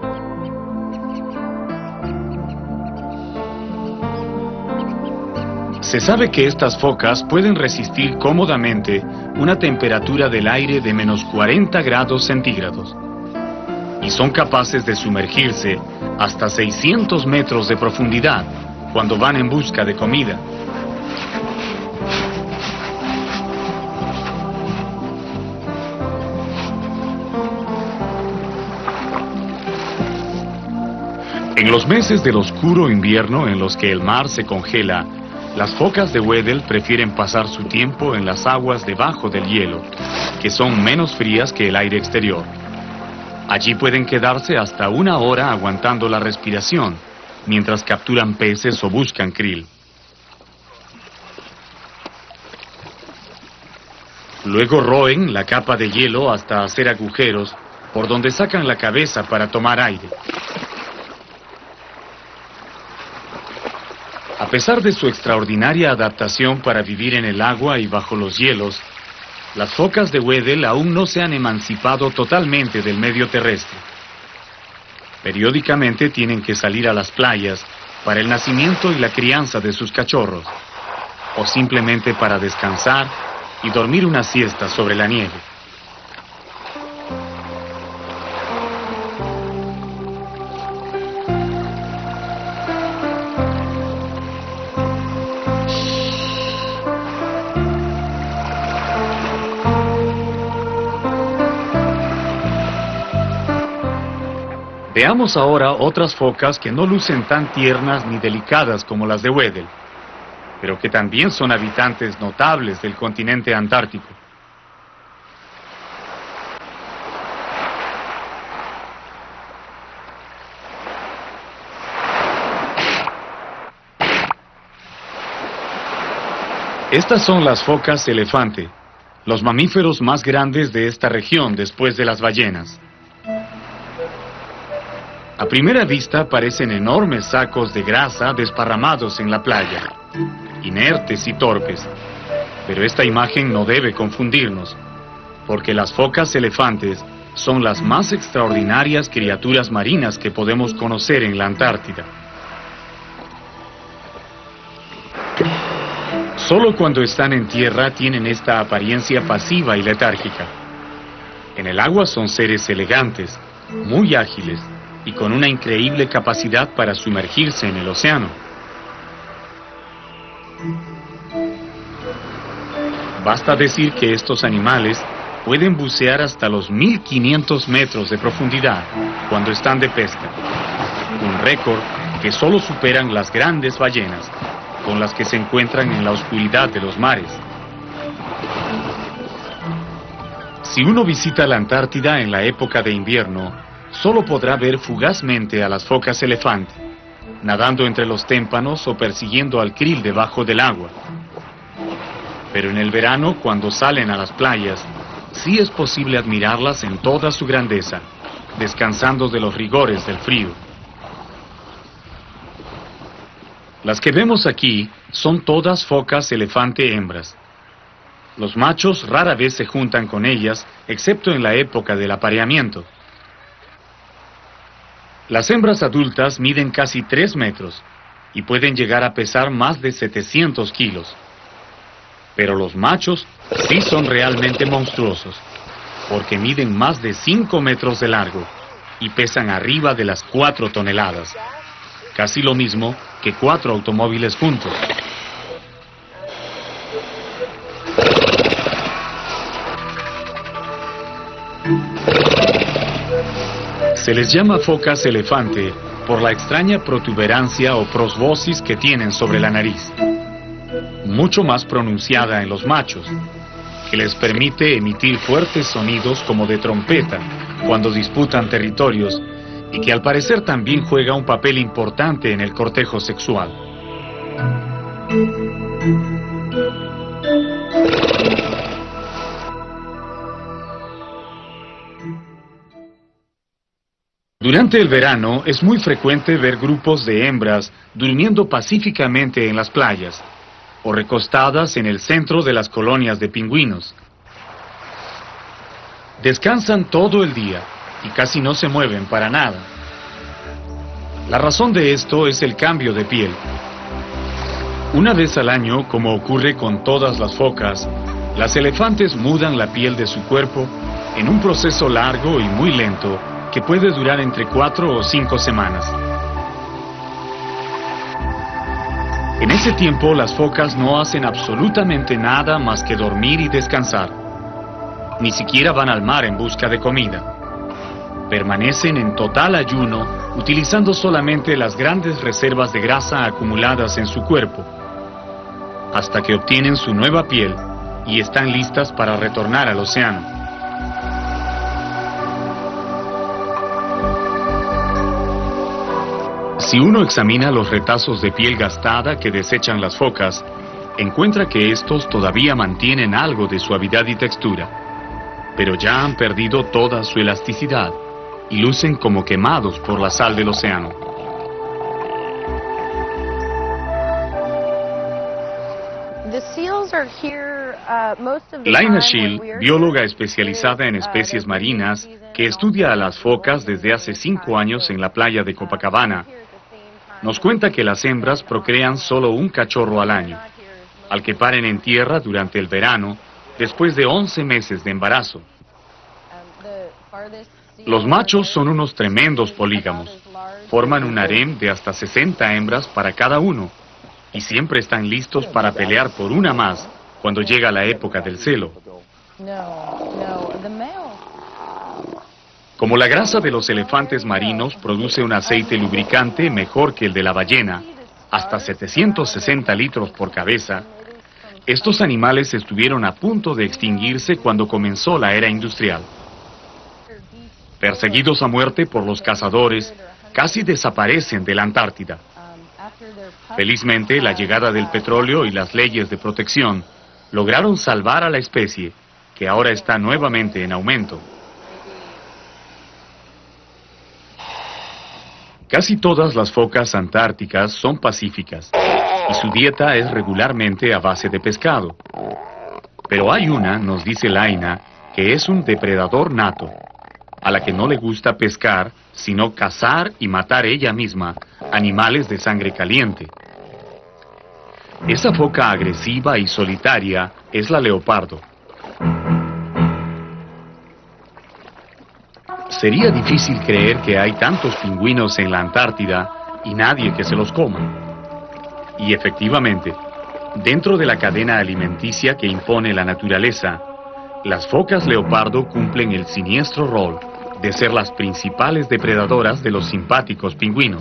Se sabe que estas focas pueden resistir cómodamente una temperatura del aire de menos cuarenta grados centígrados y son capaces de sumergirse hasta seiscientos metros de profundidad cuando van en busca de comida. En los meses del oscuro invierno en los que el mar se congela, las focas de Weddell prefieren pasar su tiempo en las aguas debajo del hielo, que son menos frías que el aire exterior. Allí pueden quedarse hasta una hora aguantando la respiración, mientras capturan peces o buscan krill. Luego roen la capa de hielo hasta hacer agujeros, por donde sacan la cabeza para tomar aire. A pesar de su extraordinaria adaptación para vivir en el agua y bajo los hielos, las focas de Weddell aún no se han emancipado totalmente del medio terrestre. Periódicamente tienen que salir a las playas para el nacimiento y la crianza de sus cachorros, o simplemente para descansar y dormir una siesta sobre la nieve. Veamos ahora otras focas que no lucen tan tiernas ni delicadas como las de Weddell, pero que también son habitantes notables del continente antártico. Estas son las focas elefante, los mamíferos más grandes de esta región después de las ballenas. A primera vista parecen enormes sacos de grasa desparramados en la playa, inertes y torpes. Pero esta imagen no debe confundirnos, porque las focas elefantes son las más extraordinarias criaturas marinas que podemos conocer en la Antártida. Solo cuando están en tierra tienen esta apariencia pasiva y letárgica. En el agua son seres elegantes, muy ágiles, y con una increíble capacidad para sumergirse en el océano. Basta decir que estos animales pueden bucear hasta los mil quinientos metros de profundidad cuando están de pesca, un récord que solo superan las grandes ballenas, con las que se encuentran en la oscuridad de los mares. Si uno visita la Antártida en la época de invierno, solo podrá ver fugazmente a las focas elefante, nadando entre los témpanos o persiguiendo al krill debajo del agua. Pero en el verano, cuando salen a las playas, sí es posible admirarlas en toda su grandeza, descansando de los rigores del frío. Las que vemos aquí son todas focas elefante hembras. Los machos rara vez se juntan con ellas, excepto en la época del apareamiento. Las hembras adultas miden casi tres metros y pueden llegar a pesar más de setecientos kilos. Pero los machos sí son realmente monstruosos, porque miden más de cinco metros de largo y pesan arriba de las cuatro toneladas, casi lo mismo que cuatro automóviles juntos. Se les llama focas elefante por la extraña protuberancia o proboscis que tienen sobre la nariz, mucho más pronunciada en los machos, que les permite emitir fuertes sonidos como de trompeta cuando disputan territorios y que al parecer también juega un papel importante en el cortejo sexual. Durante el verano es muy frecuente ver grupos de hembras durmiendo pacíficamente en las playas o recostadas en el centro de las colonias de pingüinos. Descansan todo el día y casi no se mueven para nada. La razón de esto es el cambio de piel. Una vez al año, como ocurre con todas las focas, las elefantes mudan la piel de su cuerpo en un proceso largo y muy lento que puede durar entre cuatro o cinco semanas. En ese tiempo, las focas no hacen absolutamente nada más que dormir y descansar. Ni siquiera van al mar en busca de comida. Permanecen en total ayuno, utilizando solamente las grandes reservas de grasa acumuladas en su cuerpo, hasta que obtienen su nueva piel y están listas para retornar al océano. Si uno examina los retazos de piel gastada que desechan las focas, encuentra que estos todavía mantienen algo de suavidad y textura, pero ya han perdido toda su elasticidad y lucen como quemados por la sal del océano. Laina Scheel, bióloga especializada en especies marinas, que estudia a las focas desde hace cinco años en la playa de Copacabana, nos cuenta que las hembras procrean solo un cachorro al año, al que paren en tierra durante el verano, después de once meses de embarazo. Los machos son unos tremendos polígamos. Forman un harem de hasta sesenta hembras para cada uno, y siempre están listos para pelear por una más cuando llega la época del celo. Como la grasa de los elefantes marinos produce un aceite lubricante mejor que el de la ballena, hasta setecientos sesenta litros por cabeza, estos animales estuvieron a punto de extinguirse cuando comenzó la era industrial. Perseguidos a muerte por los cazadores, casi desaparecen de la Antártida. Felizmente, la llegada del petróleo y las leyes de protección lograron salvar a la especie, que ahora está nuevamente en aumento. Casi todas las focas antárticas son pacíficas y su dieta es regularmente a base de pescado. Pero hay una, nos dice Laina, que es un depredador nato, a la que no le gusta pescar, sino cazar y matar ella misma animales de sangre caliente. Esa foca agresiva y solitaria es la leopardo. Sería difícil creer que hay tantos pingüinos en la Antártida y nadie que se los coma. Y efectivamente, dentro de la cadena alimenticia que impone la naturaleza, las focas leopardo cumplen el siniestro rol de ser las principales depredadoras de los simpáticos pingüinos.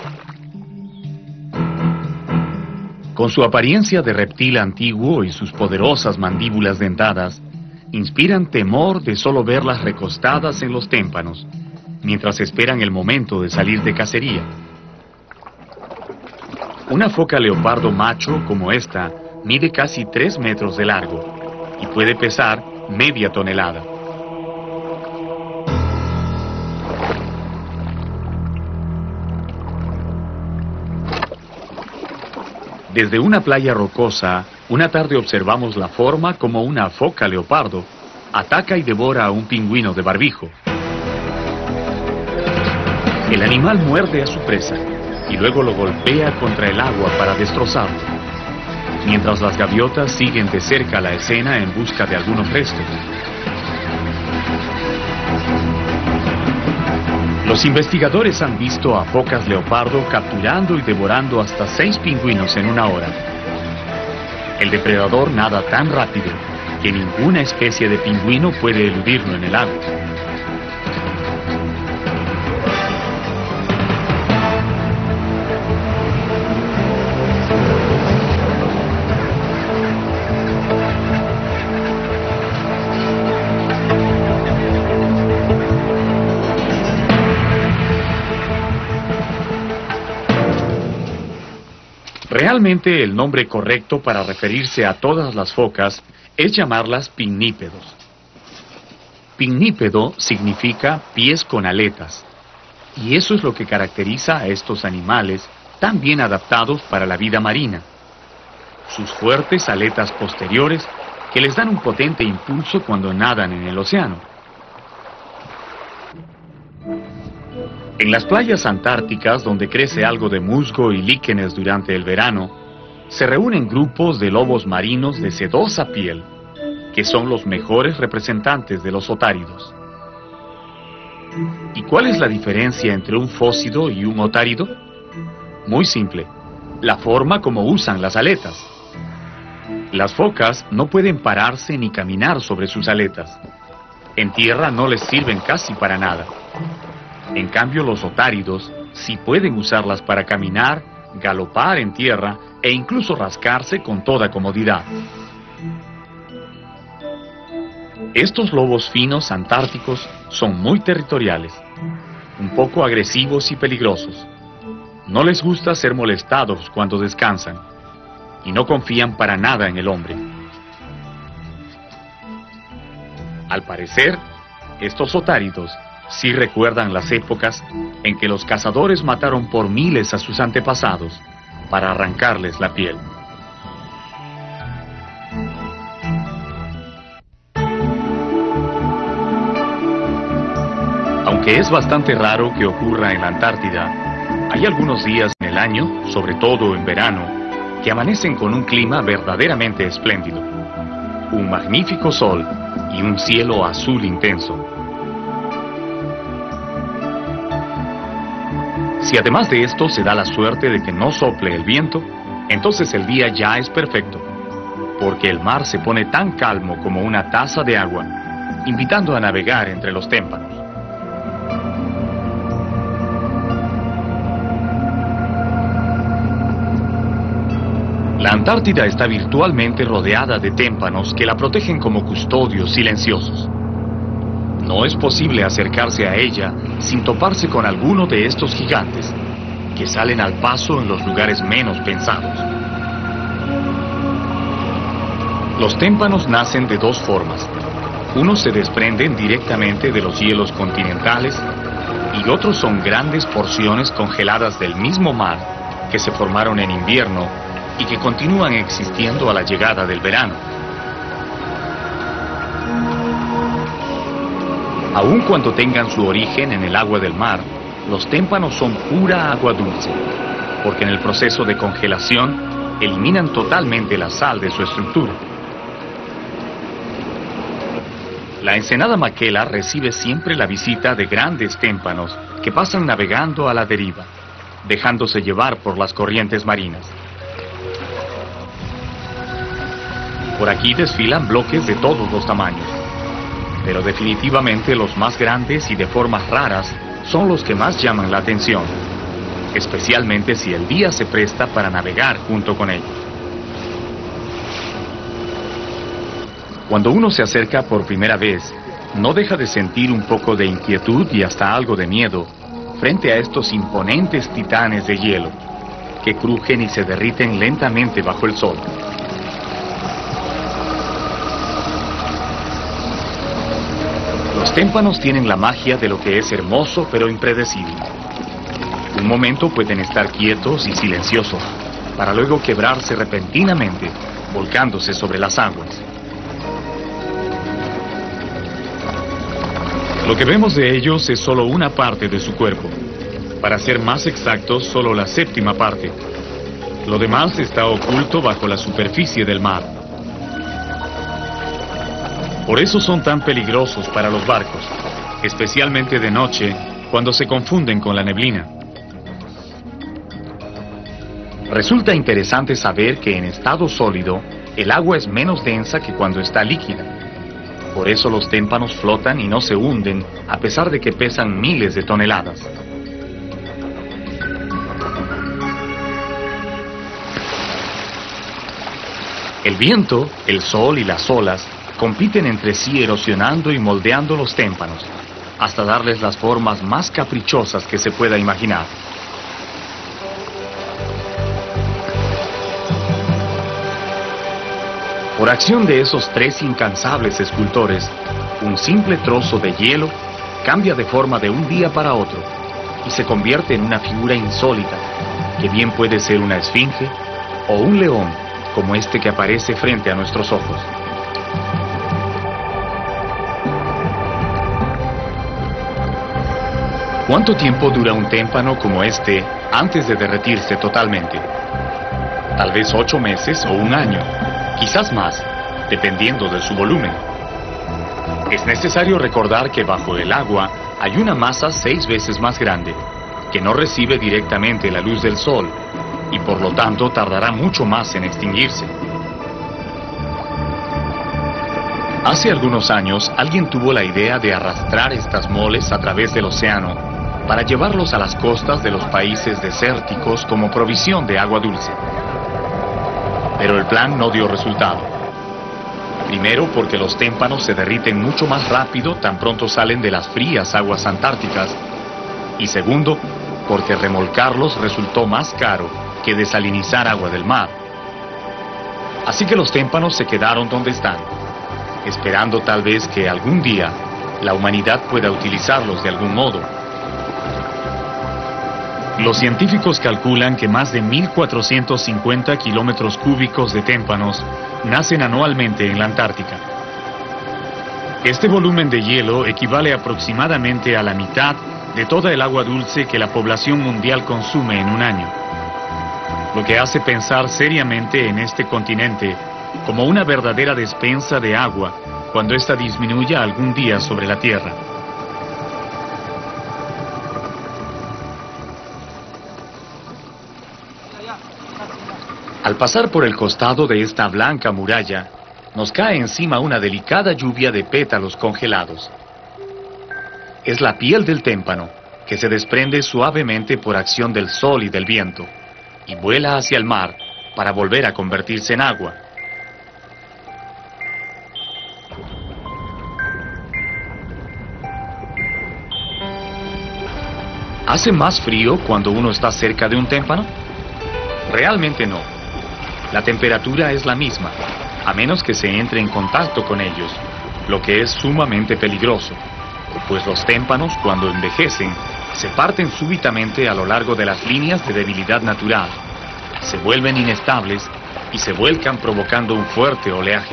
Con su apariencia de reptil antiguo y sus poderosas mandíbulas dentadas, inspiran temor de solo verlas recostadas en los témpanos, mientras esperan el momento de salir de cacería. Una foca leopardo macho como esta mide casi tres metros de largo y puede pesar media tonelada. Desde una playa rocosa, una tarde observamos la forma como una foca leopardo ataca y devora a un pingüino de barbijo. El animal muerde a su presa y luego lo golpea contra el agua para destrozarlo, mientras las gaviotas siguen de cerca la escena en busca de algunos restos. Los investigadores han visto a focas leopardo capturando y devorando hasta seis pingüinos en una hora. El depredador nada tan rápido que ninguna especie de pingüino puede eludirlo en el agua. Realmente el nombre correcto para referirse a todas las focas es llamarlas pinnípedos. Pinnípedo significa pies con aletas, Y eso es lo que caracteriza a estos animales tan bien adaptados para la vida marina. Sus fuertes aletas posteriores que les dan un potente impulso cuando nadan en el océano. En las playas antárticas, donde crece algo de musgo y líquenes durante el verano, se reúnen grupos de lobos marinos de sedosa piel, que son los mejores representantes de los otáridos. ¿Y cuál es la diferencia entre un fósido y un otárido? Muy simple, la forma como usan las aletas. Las focas no pueden pararse ni caminar sobre sus aletas. En tierra no les sirven casi para nada. En cambio, los otáridos sí pueden usarlas para caminar, galopar en tierra e incluso rascarse con toda comodidad. Estos lobos finos antárticos son muy territoriales, un poco agresivos y peligrosos. No les gusta ser molestados cuando descansan y no confían para nada en el hombre. Al parecer, estos otáridos sí recuerdan las épocas en que los cazadores mataron por miles a sus antepasados para arrancarles la piel. Aunque es bastante raro que ocurra en la Antártida, hay algunos días en el año, sobre todo en verano, que amanecen con un clima verdaderamente espléndido. Un magnífico sol y un cielo azul intenso. Si además de esto se da la suerte de que no sople el viento, entonces el día ya es perfecto, porque el mar se pone tan calmo como una taza de agua, invitando a navegar entre los témpanos. La Antártida está virtualmente rodeada de témpanos que la protegen como custodios silenciosos. No es posible acercarse a ella sin toparse con alguno de estos gigantes, que salen al paso en los lugares menos pensados. Los témpanos nacen de dos formas. Unos se desprenden directamente de los hielos continentales y otros son grandes porciones congeladas del mismo mar que se formaron en invierno y que continúan existiendo a la llegada del verano. Aun cuando tengan su origen en el agua del mar, los témpanos son pura agua dulce, porque en el proceso de congelación eliminan totalmente la sal de su estructura. La ensenada Maquela recibe siempre la visita de grandes témpanos que pasan navegando a la deriva, dejándose llevar por las corrientes marinas. Por aquí desfilan bloques de todos los tamaños, pero definitivamente los más grandes y de formas raras son los que más llaman la atención, especialmente si el día se presta para navegar junto con ellos. Cuando uno se acerca por primera vez, no deja de sentir un poco de inquietud y hasta algo de miedo frente a estos imponentes titanes de hielo, que crujen y se derriten lentamente bajo el sol. Los témpanos tienen la magia de lo que es hermoso pero impredecible. Un momento pueden estar quietos y silenciosos, para luego quebrarse repentinamente, volcándose sobre las aguas. Lo que vemos de ellos es solo una parte de su cuerpo. Para ser más exactos, solo la séptima parte. Lo demás está oculto bajo la superficie del mar. Por eso son tan peligrosos para los barcos, especialmente de noche, cuando se confunden con la neblina. Resulta interesante saber que en estado sólido, el agua es menos densa que cuando está líquida. Por eso los témpanos flotan y no se hunden, a pesar de que pesan miles de toneladas. El viento, el sol y las olas compiten entre sí erosionando y moldeando los témpanos, hasta darles las formas más caprichosas que se pueda imaginar. Por acción de esos tres incansables escultores, un simple trozo de hielo cambia de forma de un día para otro, y se convierte en una figura insólita, que bien puede ser una esfinge o un león, como este que aparece frente a nuestros ojos. ¿Cuánto tiempo dura un témpano como este antes de derretirse totalmente? Tal vez ocho meses o un año, quizás más, dependiendo de su volumen. Es necesario recordar que bajo el agua hay una masa seis veces más grande, que no recibe directamente la luz del sol, y por lo tanto tardará mucho más en extinguirse. Hace algunos años, alguien tuvo la idea de arrastrar estas moles a través del océano para llevarlos a las costas de los países desérticos como provisión de agua dulce. Pero el plan no dio resultado. Primero, porque los témpanos se derriten mucho más rápido tan pronto salen de las frías aguas antárticas. Y segundo, porque remolcarlos resultó más caro que desalinizar agua del mar. Así que los témpanos se quedaron donde están, esperando tal vez que algún día la humanidad pueda utilizarlos de algún modo. Los científicos calculan que más de mil cuatrocientos cincuenta kilómetros cúbicos de témpanos nacen anualmente en la Antártica. Este volumen de hielo equivale aproximadamente a la mitad de toda el agua dulce que la población mundial consume en un año, lo que hace pensar seriamente en este continente como una verdadera despensa de agua cuando ésta disminuya algún día sobre la Tierra. Al pasar por el costado de esta blanca muralla, nos cae encima una delicada lluvia de pétalos congelados. Es la piel del témpano, que se desprende suavemente por acción del sol y del viento, y vuela hacia el mar para volver a convertirse en agua. ¿Hace más frío cuando uno está cerca de un témpano? Realmente no. La temperatura es la misma, a menos que se entre en contacto con ellos, lo que es sumamente peligroso, pues los témpanos, cuando envejecen, se parten súbitamente a lo largo de las líneas de debilidad natural, se vuelven inestables y se vuelcan provocando un fuerte oleaje.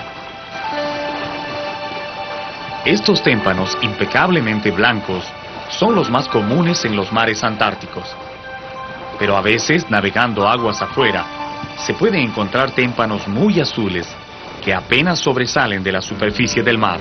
Estos témpanos impecablemente blancos son los más comunes en los mares antárticos, pero a veces, navegando aguas afuera, se puede encontrar témpanos muy azules que apenas sobresalen de la superficie del mar.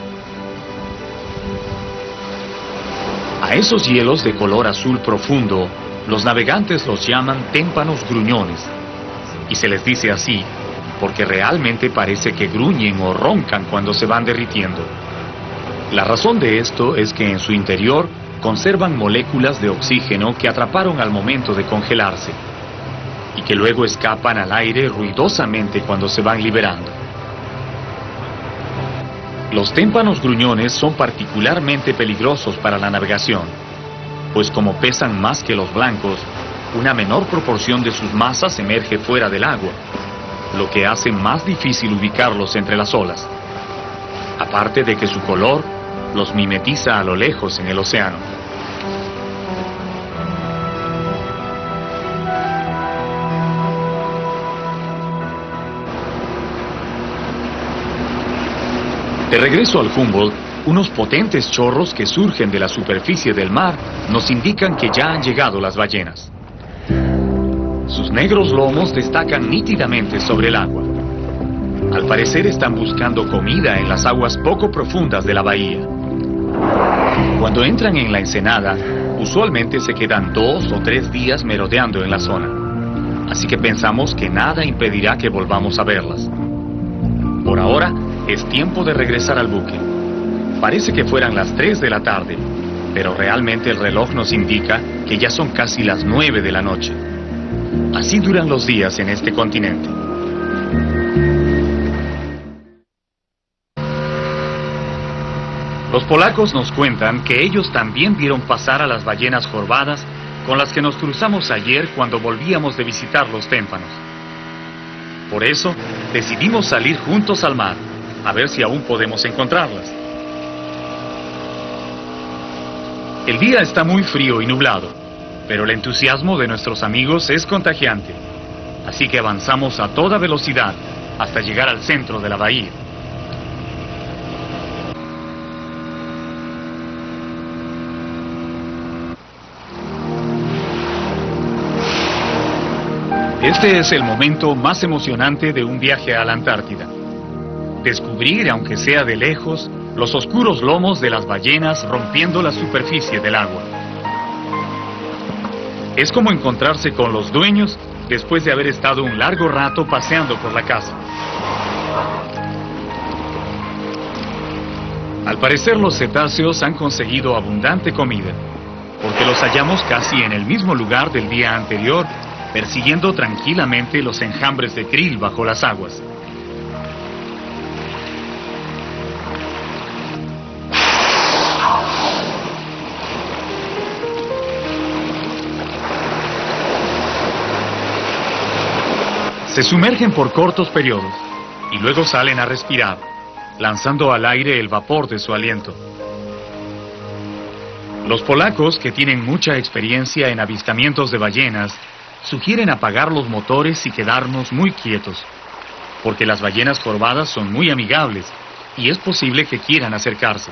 A esos hielos de color azul profundo, los navegantes los llaman témpanos gruñones, y se les dice así porque realmente parece que gruñen o roncan cuando se van derritiendo. La razón de esto es que en su interior conservan moléculas de oxígeno que atraparon al momento de congelarse, y que luego escapan al aire ruidosamente cuando se van liberando. Los témpanos gruñones son particularmente peligrosos para la navegación, pues como pesan más que los blancos, una menor proporción de sus masas emerge fuera del agua, lo que hace más difícil ubicarlos entre las olas, aparte de que su color los mimetiza a lo lejos en el océano. De regreso al Humboldt, unos potentes chorros que surgen de la superficie del mar nos indican que ya han llegado las ballenas. Sus negros lomos destacan nítidamente sobre el agua. Al parecer están buscando comida en las aguas poco profundas de la bahía. Cuando entran en la ensenada, usualmente se quedan dos o tres días merodeando en la zona, así que pensamos que nada impedirá que volvamos a verlas. Por ahora, es tiempo de regresar al buque. Parece que fueran las tres de la tarde, pero realmente el reloj nos indica que ya son casi las nueve de la noche. Así duran los días en este continente. Los polacos nos cuentan que ellos también vieron pasar a las ballenas jorbadas con las que nos cruzamos ayer cuando volvíamos de visitar los témpanos. Por eso, decidimos salir juntos al mar, a ver si aún podemos encontrarlas. El día está muy frío y nublado, pero el entusiasmo de nuestros amigos es contagiante. Así que avanzamos a toda velocidad hasta llegar al centro de la bahía. Este es el momento más emocionante de un viaje a la Antártida. Descubrir, aunque sea de lejos, los oscuros lomos de las ballenas rompiendo la superficie del agua. Es como encontrarse con los dueños después de haber estado un largo rato paseando por la casa. Al parecer los cetáceos han conseguido abundante comida, porque los hallamos casi en el mismo lugar del día anterior, persiguiendo tranquilamente los enjambres de krill bajo las aguas. Se sumergen por cortos periodos y luego salen a respirar, lanzando al aire el vapor de su aliento. Los polacos, que tienen mucha experiencia en avistamientos de ballenas, sugieren apagar los motores y quedarnos muy quietos, porque las ballenas jorbadas son muy amigables y es posible que quieran acercarse.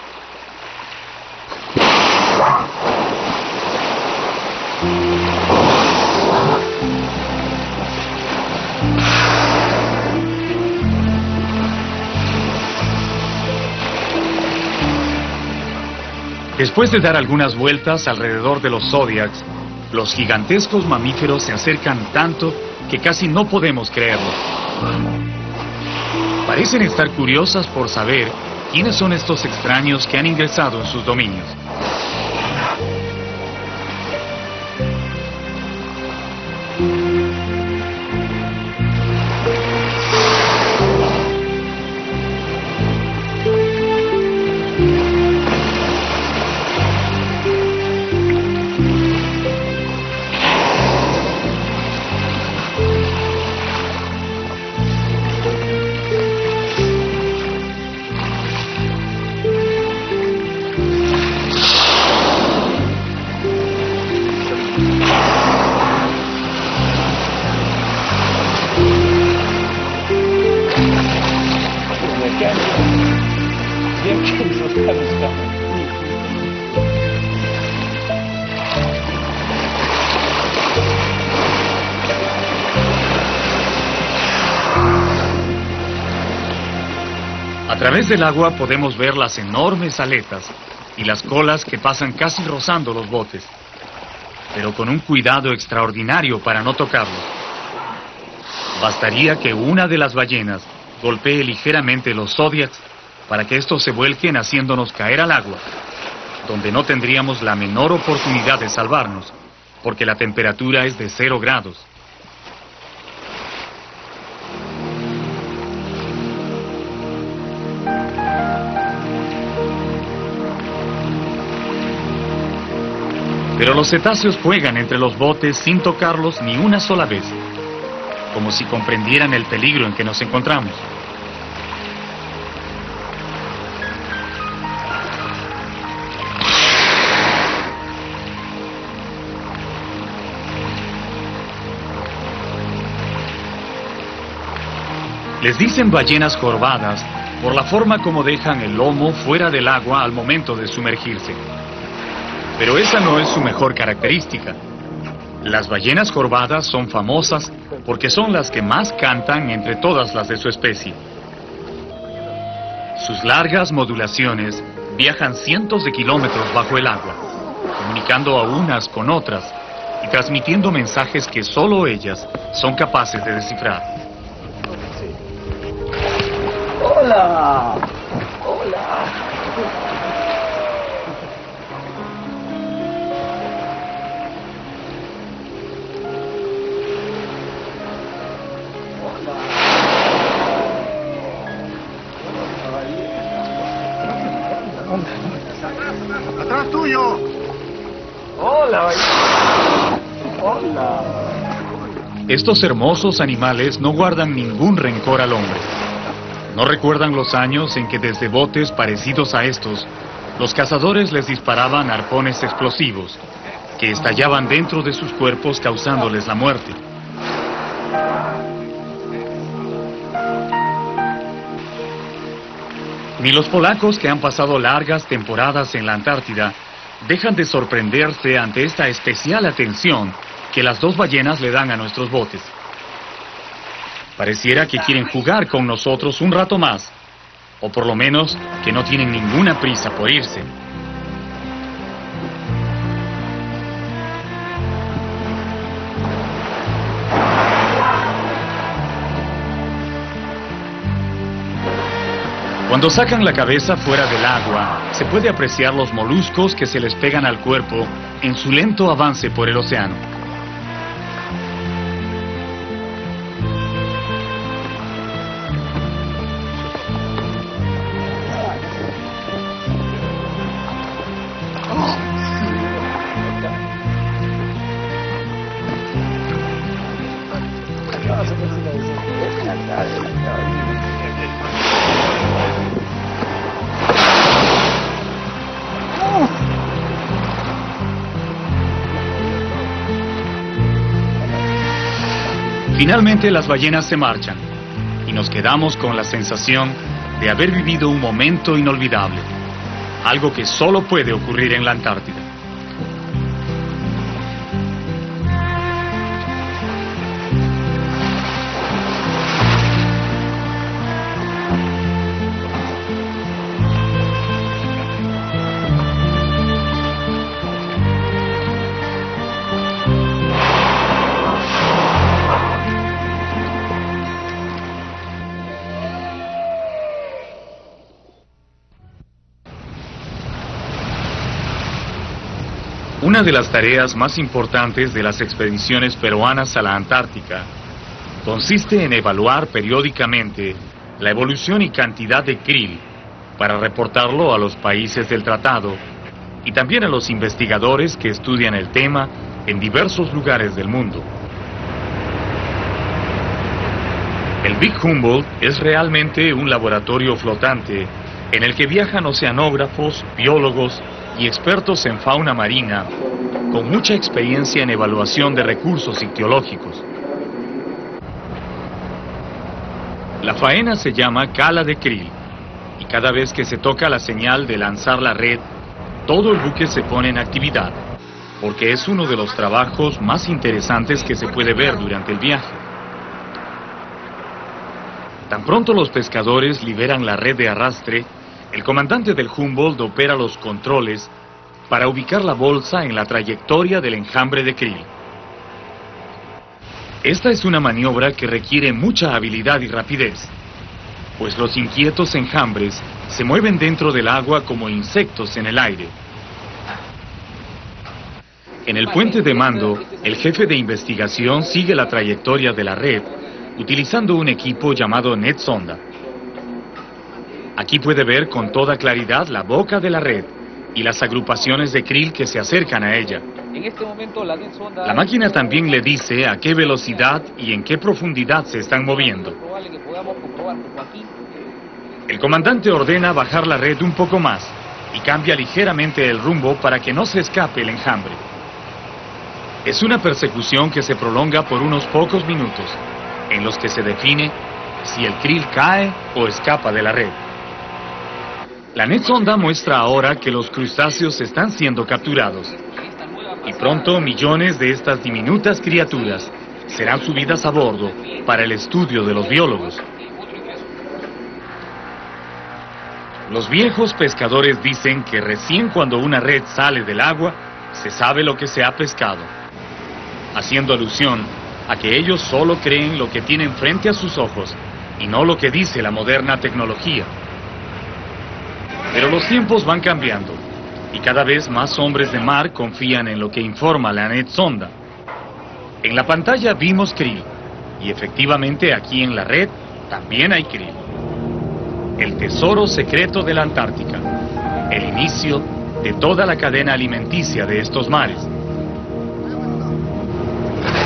Después de dar algunas vueltas alrededor de los Zodiacs, los gigantescos mamíferos se acercan tanto que casi no podemos creerlo. Parecen estar curiosas por saber quiénes son estos extraños que han ingresado en sus dominios. A través del agua podemos ver las enormes aletas y las colas que pasan casi rozando los botes, pero con un cuidado extraordinario para no tocarlos. Bastaría que una de las ballenas golpee ligeramente los Zodiacs para que estos se vuelquen haciéndonos caer al agua, donde no tendríamos la menor oportunidad de salvarnos, porque la temperatura es de cero grados. Pero los cetáceos juegan entre los botes sin tocarlos ni una sola vez, como si comprendieran el peligro en que nos encontramos. Les dicen ballenas jorbadas por la forma como dejan el lomo fuera del agua al momento de sumergirse. Pero esa no es su mejor característica. Las ballenas jorbadas son famosas porque son las que más cantan entre todas las de su especie. Sus largas modulaciones viajan cientos de kilómetros bajo el agua, comunicando a unas con otras y transmitiendo mensajes que solo ellas son capaces de descifrar. ¡Hola! ¡Hola! ¡Atrás tuyo! ¡Hola! ¡Hola! Estos hermosos animales no guardan ningún rencor al hombre. No recuerdan los años en que desde botes parecidos a estos Los cazadores les disparaban arpones explosivos, que estallaban dentro de sus cuerpos causándoles la muerte. Ni los polacos, que han pasado largas temporadas en la Antártida, dejan de sorprenderse ante esta especial atención que las dos ballenas le dan a nuestros botes. Pareciera que quieren jugar con nosotros un rato más, o por lo menos que no tienen ninguna prisa por irse. Cuando sacan la cabeza fuera del agua, se puede apreciar los moluscos que se les pegan al cuerpo en su lento avance por el océano. Finalmente las ballenas se marchan y nos quedamos con la sensación de haber vivido un momento inolvidable, algo que solo puede ocurrir en la Antártida. Una de las tareas más importantes de las expediciones peruanas a la Antártica consiste en evaluar periódicamente la evolución y cantidad de krill para reportarlo a los países del tratado y también a los investigadores que estudian el tema en diversos lugares del mundo. El Big Humboldt es realmente un laboratorio flotante en el que viajan oceanógrafos, biólogos y expertos en fauna marina con mucha experiencia en evaluación de recursos ictiológicos. La faena se llama cala de krill y cada vez que se toca la señal de lanzar la red, todo el buque se pone en actividad, porque es uno de los trabajos más interesantes que se puede ver durante el viaje. Tan pronto los pescadores liberan la red de arrastre, el comandante del Humboldt opera los controles para ubicar la bolsa en la trayectoria del enjambre de krill. Esta es una maniobra que requiere mucha habilidad y rapidez, pues los inquietos enjambres se mueven dentro del agua como insectos en el aire. En el puente de mando, el jefe de investigación sigue la trayectoria de la red utilizando un equipo llamado net sonda. Aquí puede ver con toda claridad la boca de la red y las agrupaciones de krill que se acercan a ella. En este momento la net sonda... La máquina también le dice a qué velocidad y en qué profundidad se están moviendo. El comandante ordena bajar la red un poco más y cambia ligeramente el rumbo para que no se escape el enjambre. Es una persecución que se prolonga por unos pocos minutos, en los que se define si el krill cae o escapa de la red. La net sonda muestra ahora que los crustáceos están siendo capturados y pronto millones de estas diminutas criaturas serán subidas a bordo para el estudio de los biólogos. Los viejos pescadores dicen que recién cuando una red sale del agua se sabe lo que se ha pescado, haciendo alusión a que ellos solo creen lo que tienen frente a sus ojos y no lo que dice la moderna tecnología. Pero los tiempos van cambiando y cada vez más hombres de mar confían en lo que informa la net sonda. En la pantalla vimos krill y efectivamente aquí en la red también hay krill. El tesoro secreto de la Antártica, el inicio de toda la cadena alimenticia de estos mares.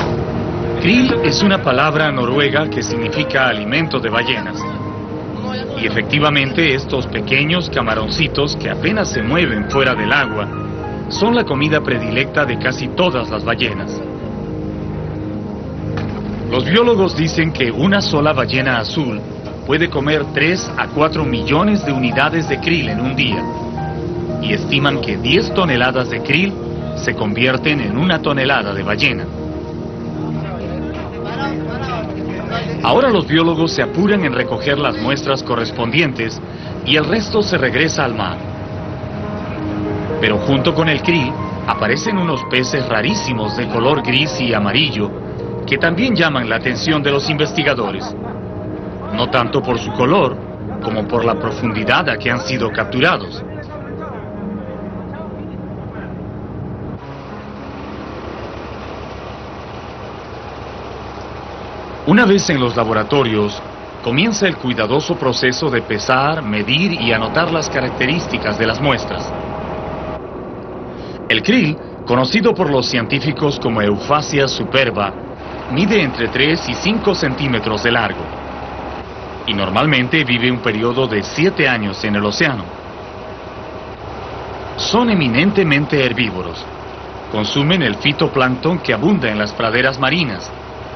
Krill es una palabra noruega que significa alimento de ballenas. Y efectivamente estos pequeños camaroncitos que apenas se mueven fuera del agua son la comida predilecta de casi todas las ballenas. Los biólogos dicen que una sola ballena azul puede comer tres a cuatro millones de unidades de krill en un día, y estiman que diez toneladas de krill se convierten en una tonelada de ballena. Ahora los biólogos se apuran en recoger las muestras correspondientes y el resto se regresa al mar. Pero junto con el krill aparecen unos peces rarísimos de color gris y amarillo que también llaman la atención de los investigadores, no tanto por su color como por la profundidad a que han sido capturados. Una vez en los laboratorios, comienza el cuidadoso proceso de pesar, medir y anotar las características de las muestras. El krill, conocido por los científicos como Euphausia superba, mide entre tres y cinco centímetros de largo y normalmente vive un periodo de siete años en el océano. Son eminentemente herbívoros. Consumen el fitoplancton que abunda en las praderas marinas.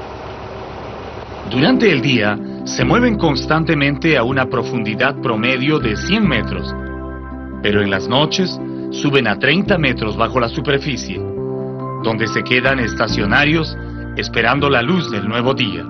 Durante el día, se mueven constantemente a una profundidad promedio de cien metros, pero en las noches suben a treinta metros bajo la superficie, donde se quedan estacionarios esperando la luz del nuevo día.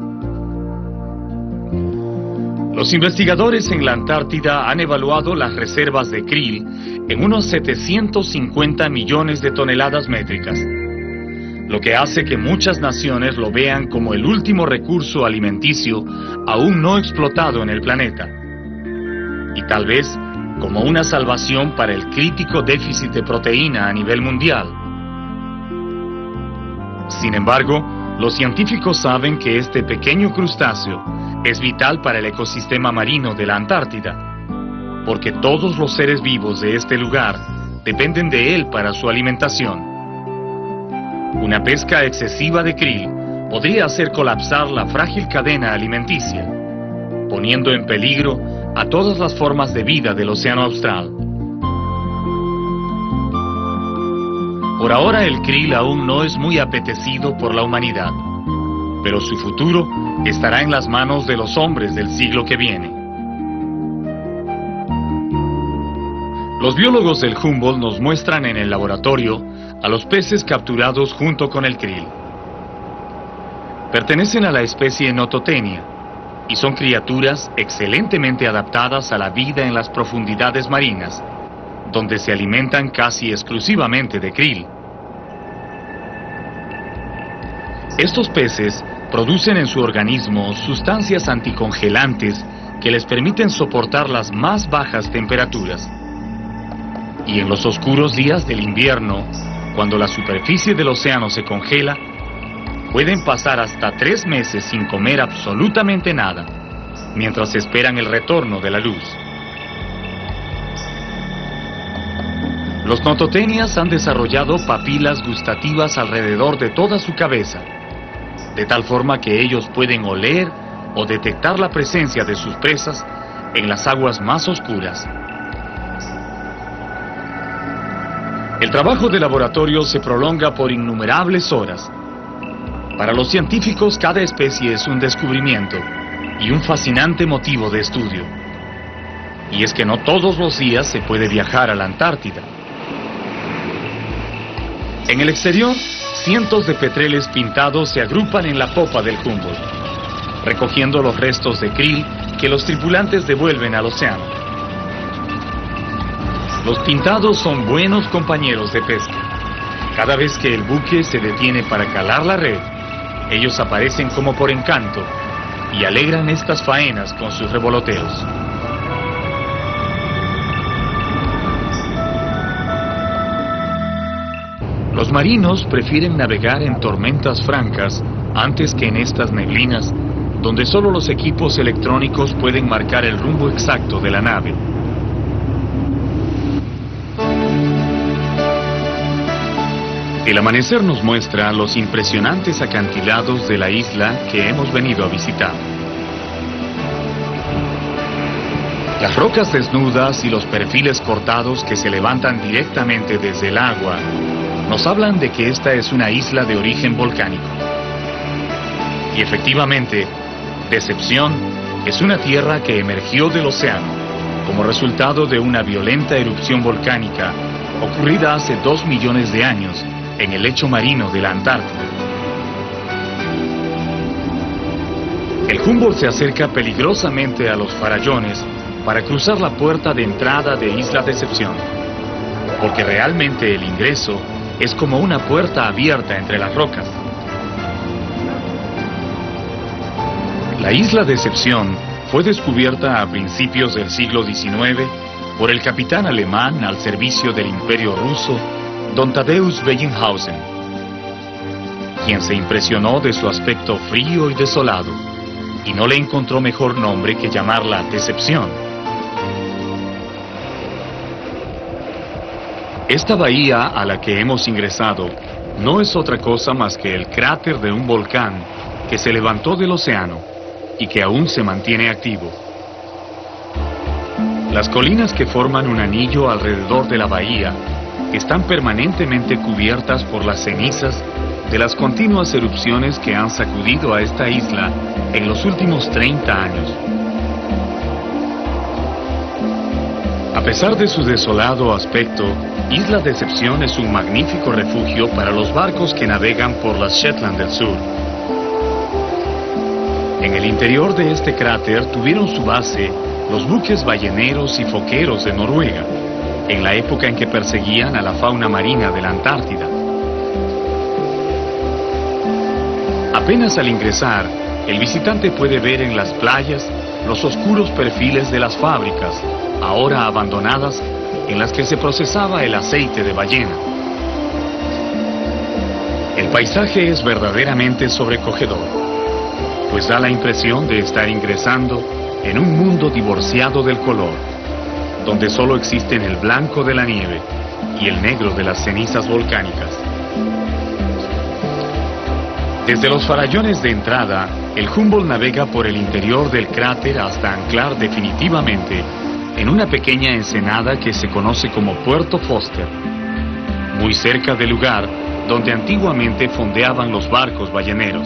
Los investigadores en la Antártida han evaluado las reservas de krill en unos setecientos cincuenta millones de toneladas métricas, lo que hace que muchas naciones lo vean como el último recurso alimenticio aún no explotado en el planeta, y tal vez como una salvación para el crítico déficit de proteína a nivel mundial. Sin embargo, los científicos saben que este pequeño crustáceo es vital para el ecosistema marino de la Antártida, porque todos los seres vivos de este lugar dependen de él para su alimentación. Una pesca excesiva de krill podría hacer colapsar la frágil cadena alimenticia, poniendo en peligro a todas las formas de vida del océano austral. Por ahora el krill aún no es muy apetecido por la humanidad, pero su futuro estará en las manos de los hombres del siglo que viene. Los biólogos del Humboldt nos muestran en el laboratorio a los peces capturados junto con el krill. Pertenecen a la especie Nototenia y son criaturas excelentemente adaptadas a la vida en las profundidades marinas, donde se alimentan casi exclusivamente de krill. Estos peces producen en su organismo sustancias anticongelantes que les permiten soportar las más bajas temperaturas. Y en los oscuros días del invierno, cuando la superficie del océano se congela, pueden pasar hasta tres meses sin comer absolutamente nada, mientras esperan el retorno de la luz. Los nototenias han desarrollado papilas gustativas alrededor de toda su cabeza, de tal forma que ellos pueden oler o detectar la presencia de sus presas en las aguas más oscuras. El trabajo de laboratorio se prolonga por innumerables horas. Para los científicos, cada especie es un descubrimiento y un fascinante motivo de estudio. Y es que no todos los días se puede viajar a la Antártida. En el exterior, cientos de petreles pintados se agrupan en la popa del Humboldt, recogiendo los restos de krill que los tripulantes devuelven al océano. Los pintados son buenos compañeros de pesca. Cada vez que el buque se detiene para calar la red, ellos aparecen como por encanto y alegran estas faenas con sus revoloteos. Los marinos prefieren navegar en tormentas francas antes que en estas neblinas, donde solo los equipos electrónicos pueden marcar el rumbo exacto de la nave. El amanecer nos muestra los impresionantes acantilados de la isla que hemos venido a visitar. Las rocas desnudas y los perfiles cortados que se levantan directamente desde el agua nos hablan de que esta es una isla de origen volcánico. Y efectivamente, Decepción es una tierra que emergió del océano como resultado de una violenta erupción volcánica ocurrida hace dos millones de años en el lecho marino de la Antártida. El Humboldt se acerca peligrosamente a los farallones para cruzar la puerta de entrada de Isla Decepción, porque realmente el ingreso es como una puerta abierta entre las rocas. La Isla Decepción fue descubierta a principios del siglo diecinueve por el capitán alemán al servicio del Imperio Ruso, don Tadeusz Bellinghausen, quien se impresionó de su aspecto frío y desolado, y no le encontró mejor nombre que llamarla Decepción. Esta bahía a la que hemos ingresado no es otra cosa más que el cráter de un volcán que se levantó del océano y que aún se mantiene activo. Las colinas que forman un anillo alrededor de la bahía están permanentemente cubiertas por las cenizas de las continuas erupciones que han sacudido a esta isla en los últimos treinta años. A pesar de su desolado aspecto, Isla Decepción es un magnífico refugio para los barcos que navegan por las Shetland del Sur. En el interior de este cráter tuvieron su base los buques balleneros y foqueros de Noruega, en la época en que perseguían a la fauna marina de la Antártida. Apenas al ingresar, el visitante puede ver en las playas los oscuros perfiles de las fábricas, ahora abandonadas, en las que se procesaba el aceite de ballena. El paisaje es verdaderamente sobrecogedor, pues da la impresión de estar ingresando en un mundo divorciado del color, donde solo existen el blanco de la nieve y el negro de las cenizas volcánicas. Desde los farallones de entrada, el Humboldt navega por el interior del cráter hasta anclar definitivamente en una pequeña ensenada que se conoce como Puerto Foster, muy cerca del lugar donde antiguamente fondeaban los barcos balleneros.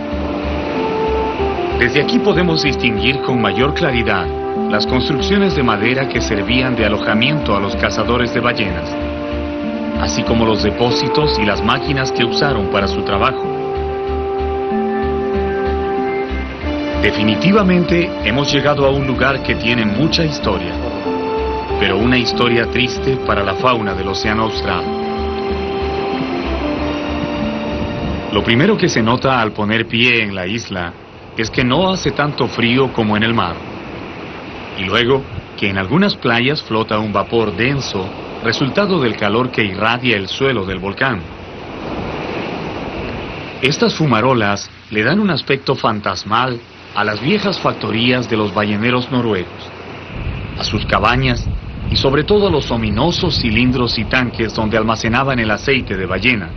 Desde aquí podemos distinguir con mayor claridad las construcciones de madera que servían de alojamiento a los cazadores de ballenas, así como los depósitos y las máquinas que usaron para su trabajo. Definitivamente hemos llegado a un lugar que tiene mucha historia, pero una historia triste para la fauna del Océano Austral. Lo primero que se nota al poner pie en la isla es que no hace tanto frío como en el mar, y luego que en algunas playas flota un vapor denso, resultado del calor que irradia el suelo del volcán. Estas fumarolas le dan un aspecto fantasmal a las viejas factorías de los balleneros noruegos, a sus cabañas y sobre todo a los ominosos cilindros y tanques donde almacenaban el aceite de ballena.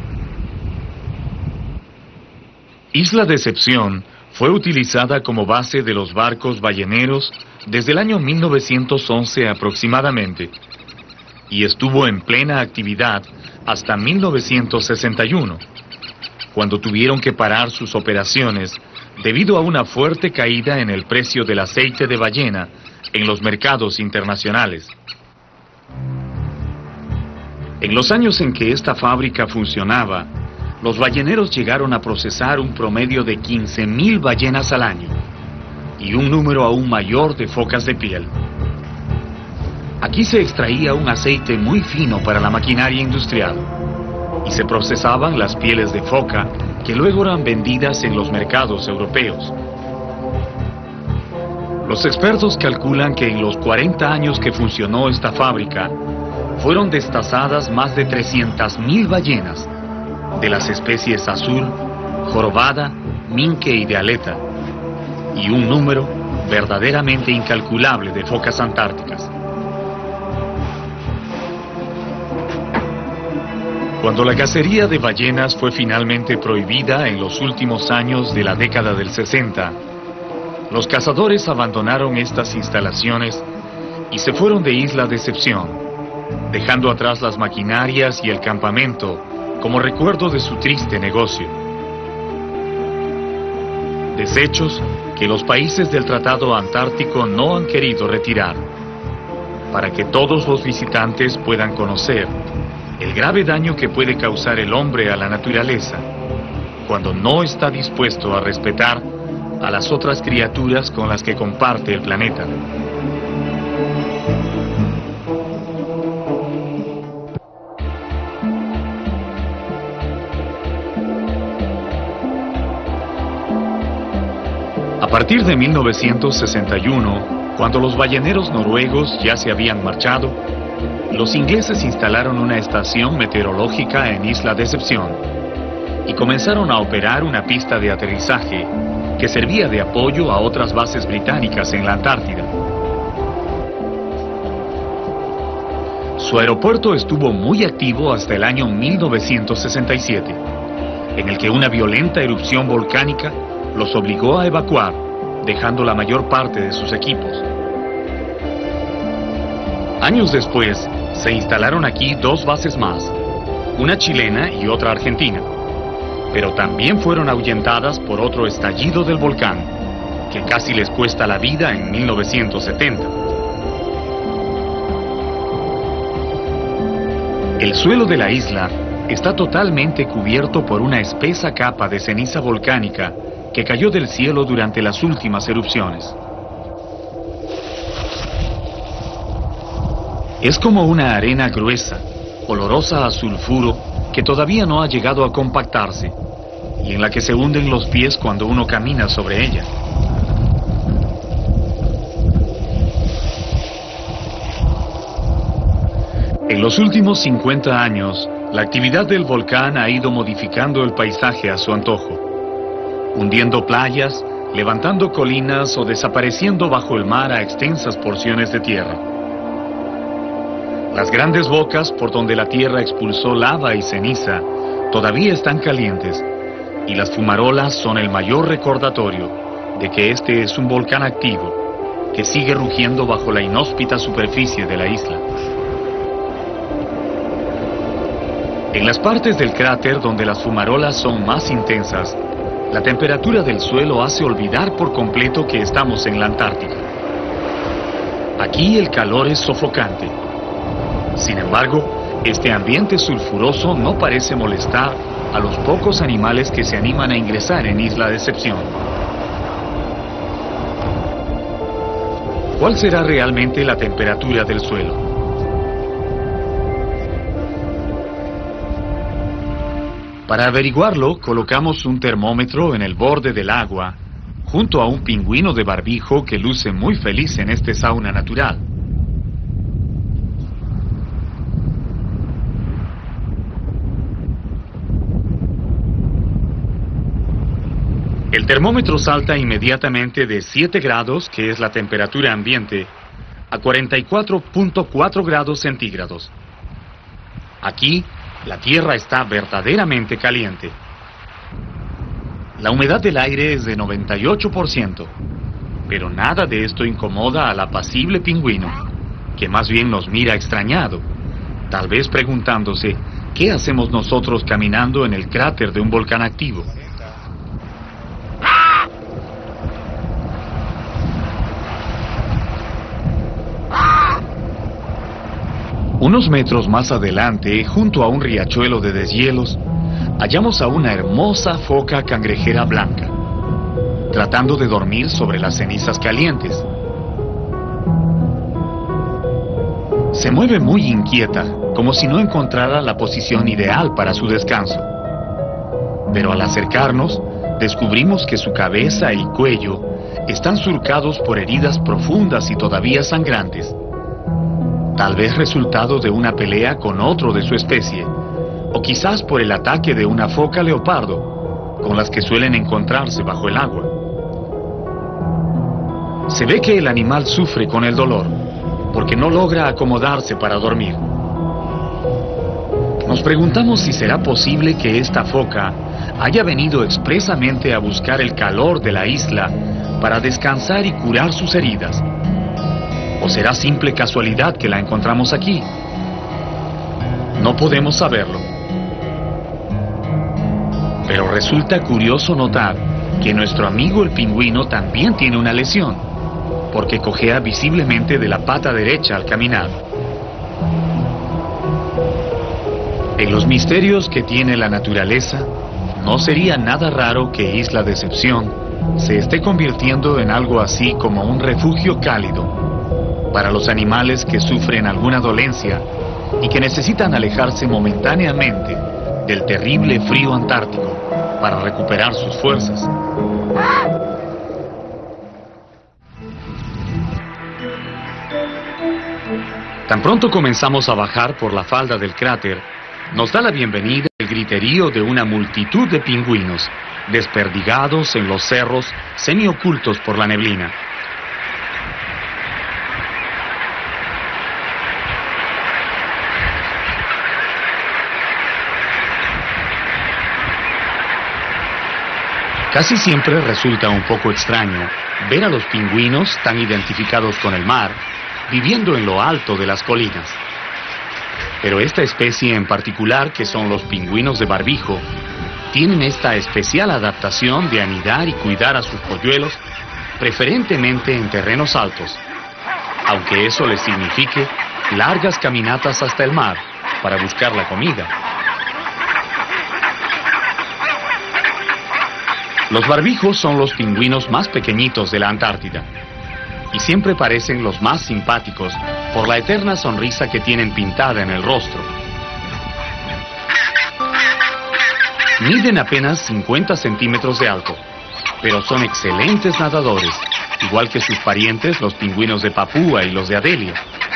Isla Decepción fue utilizada como base de los barcos balleneros desde el año mil novecientos once aproximadamente, y estuvo en plena actividad hasta mil novecientos sesenta y uno, cuando tuvieron que parar sus operaciones debido a una fuerte caída en el precio del aceite de ballena en los mercados internacionales. En los años en que esta fábrica funcionaba, los balleneros llegaron a procesar un promedio de quince mil ballenas al año y un número aún mayor de focas de piel. Aquí se extraía un aceite muy fino para la maquinaria industrial y se procesaban las pieles de foca que luego eran vendidas en los mercados europeos. Los expertos calculan que en los cuarenta años que funcionó esta fábrica fueron destazadas más de trescientas mil ballenas de las especies azul, jorobada, minke y de aleta, y un número verdaderamente incalculable de focas antárticas. Cuando la cacería de ballenas fue finalmente prohibida en los últimos años de la década del sesenta, Los cazadores abandonaron estas instalaciones y se fueron de Isla Decepción, dejando atrás las maquinarias y el campamento como recuerdo de su triste negocio. Desechos que los países del Tratado Antártico no han querido retirar, para que todos los visitantes puedan conocer el grave daño que puede causar el hombre a la naturaleza cuando no está dispuesto a respetar a las otras criaturas con las que comparte el planeta. A partir de mil novecientos sesenta y uno, cuando los balleneros noruegos ya se habían marchado, los ingleses instalaron una estación meteorológica en Isla Decepción y comenzaron a operar una pista de aterrizaje que servía de apoyo a otras bases británicas en la Antártida. Su aeropuerto estuvo muy activo hasta el año mil novecientos sesenta y siete, en el que una violenta erupción volcánica los obligó a evacuar, dejando la mayor parte de sus equipos. Años después, se instalaron aquí dos bases más, una chilena y otra argentina, pero también fueron ahuyentadas por otro estallido del volcán, que casi les cuesta la vida en mil novecientos setenta. El suelo de la isla está totalmente cubierto por una espesa capa de ceniza volcánica que cayó del cielo durante las últimas erupciones. Es como una arena gruesa, olorosa a sulfuro, que todavía no ha llegado a compactarse, y en la que se hunden los pies cuando uno camina sobre ella. En los últimos cincuenta años, la actividad del volcán ha ido modificando el paisaje a su antojo, hundiendo playas, levantando colinas o desapareciendo bajo el mar a extensas porciones de tierra. Las grandes bocas por donde la tierra expulsó lava y ceniza todavía están calientes, y las fumarolas son el mayor recordatorio de que este es un volcán activo que sigue rugiendo bajo la inhóspita superficie de la isla. En las partes del cráter donde las fumarolas son más intensas, la temperatura del suelo hace olvidar por completo que estamos en la Antártica. Aquí el calor es sofocante. Sin embargo, este ambiente sulfuroso no parece molestar a los pocos animales que se animan a ingresar en Isla Decepción. ¿Cuál será realmente la temperatura del suelo? Para averiguarlo, colocamos un termómetro en el borde del agua, junto a un pingüino de barbijo que luce muy feliz en este sauna natural. El termómetro salta inmediatamente de siete grados, que es la temperatura ambiente, a cuarenta y cuatro punto cuatro grados centígrados. Aquí, la tierra está verdaderamente caliente. La humedad del aire es de noventa y ocho por ciento, pero nada de esto incomoda al apacible pingüino, que más bien nos mira extrañado, tal vez preguntándose, ¿qué hacemos nosotros caminando en el cráter de un volcán activo? Unos metros más adelante, junto a un riachuelo de deshielos, hallamos a una hermosa foca cangrejera blanca, tratando de dormir sobre las cenizas calientes. Se mueve muy inquieta, como si no encontrara la posición ideal para su descanso. Pero al acercarnos, descubrimos que su cabeza y cuello están surcados por heridas profundas y todavía sangrantes, tal vez resultado de una pelea con otro de su especie, o quizás por el ataque de una foca leopardo, con las que suelen encontrarse bajo el agua. Se ve que el animal sufre con el dolor, porque no logra acomodarse para dormir. Nos preguntamos si será posible que esta foca haya venido expresamente a buscar el calor de la isla para descansar y curar sus heridas. ¿O será simple casualidad que la encontramos aquí? No podemos saberlo. Pero resulta curioso notar que nuestro amigo el pingüino también tiene una lesión, porque cojea visiblemente de la pata derecha al caminar. En los misterios que tiene la naturaleza, no sería nada raro que Isla Decepción se esté convirtiendo en algo así como un refugio cálido para los animales que sufren alguna dolencia y que necesitan alejarse momentáneamente del terrible frío antártico para recuperar sus fuerzas. Tan pronto comenzamos a bajar por la falda del cráter, nos da la bienvenida el griterío de una multitud de pingüinos, desperdigados en los cerros semiocultos por la neblina. Casi siempre resulta un poco extraño ver a los pingüinos tan identificados con el mar, viviendo en lo alto de las colinas. Pero esta especie en particular, que son los pingüinos de barbijo, tienen esta especial adaptación de anidar y cuidar a sus polluelos, preferentemente en terrenos altos, aunque eso les signifique largas caminatas hasta el mar para buscar la comida. Los barbijos son los pingüinos más pequeñitos de la Antártida y siempre parecen los más simpáticos por la eterna sonrisa que tienen pintada en el rostro. Miden apenas cincuenta centímetros de alto, pero son excelentes nadadores, igual que sus parientes los pingüinos de Papúa y los de Adelia.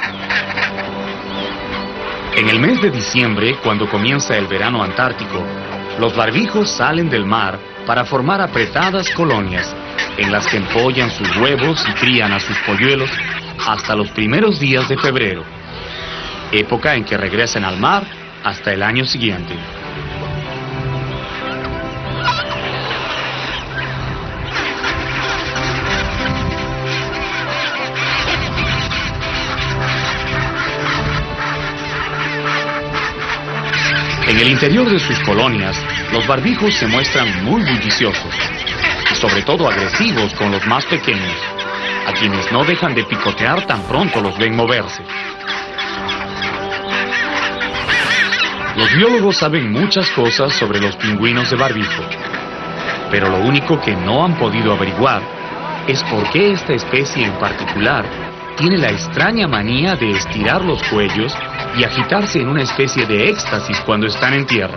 En el mes de diciembre, cuando comienza el verano antártico, los barbijos salen del mar para formar apretadas colonias en las que empollan sus huevos y crían a sus polluelos hasta los primeros días de febrero, época en que regresan al mar hasta el año siguiente. En el interior de sus colonias, los barbijos se muestran muy bulliciosos y sobre todo agresivos con los más pequeños, a quienes no dejan de picotear tan pronto los ven moverse. Los biólogos saben muchas cosas sobre los pingüinos de barbijo, pero lo único que no han podido averiguar es por qué esta especie en particular tiene la extraña manía de estirar los cuellos y agitarse en una especie de éxtasis cuando están en tierra.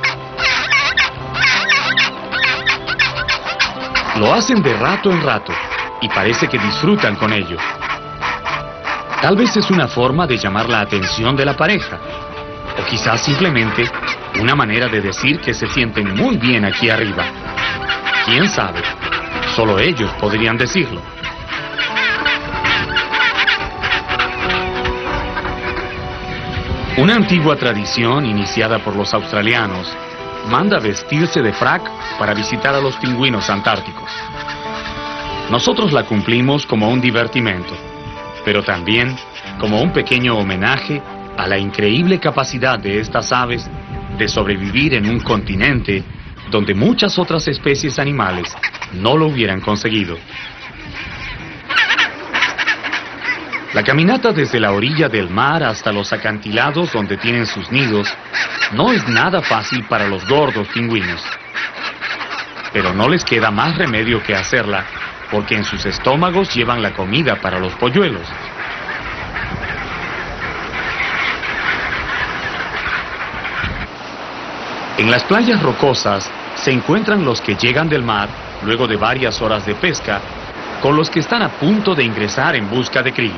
Lo hacen de rato en rato y parece que disfrutan con ello. Tal vez es una forma de llamar la atención de la pareja, o quizás simplemente una manera de decir que se sienten muy bien aquí arriba. ¿Quién sabe? Solo ellos podrían decirlo. Una antigua tradición iniciada por los australianos manda vestirse de frac para visitar a los pingüinos antárticos. Nosotros la cumplimos como un divertimento, pero también como un pequeño homenaje a la increíble capacidad de estas aves de sobrevivir en un continente donde muchas otras especies animales no lo hubieran conseguido. La caminata desde la orilla del mar hasta los acantilados donde tienen sus nidos no es nada fácil para los gordos pingüinos. Pero no les queda más remedio que hacerla, porque en sus estómagos llevan la comida para los polluelos. En las playas rocosas se encuentran los que llegan del mar luego de varias horas de pesca, con los que están a punto de ingresar en busca de krill.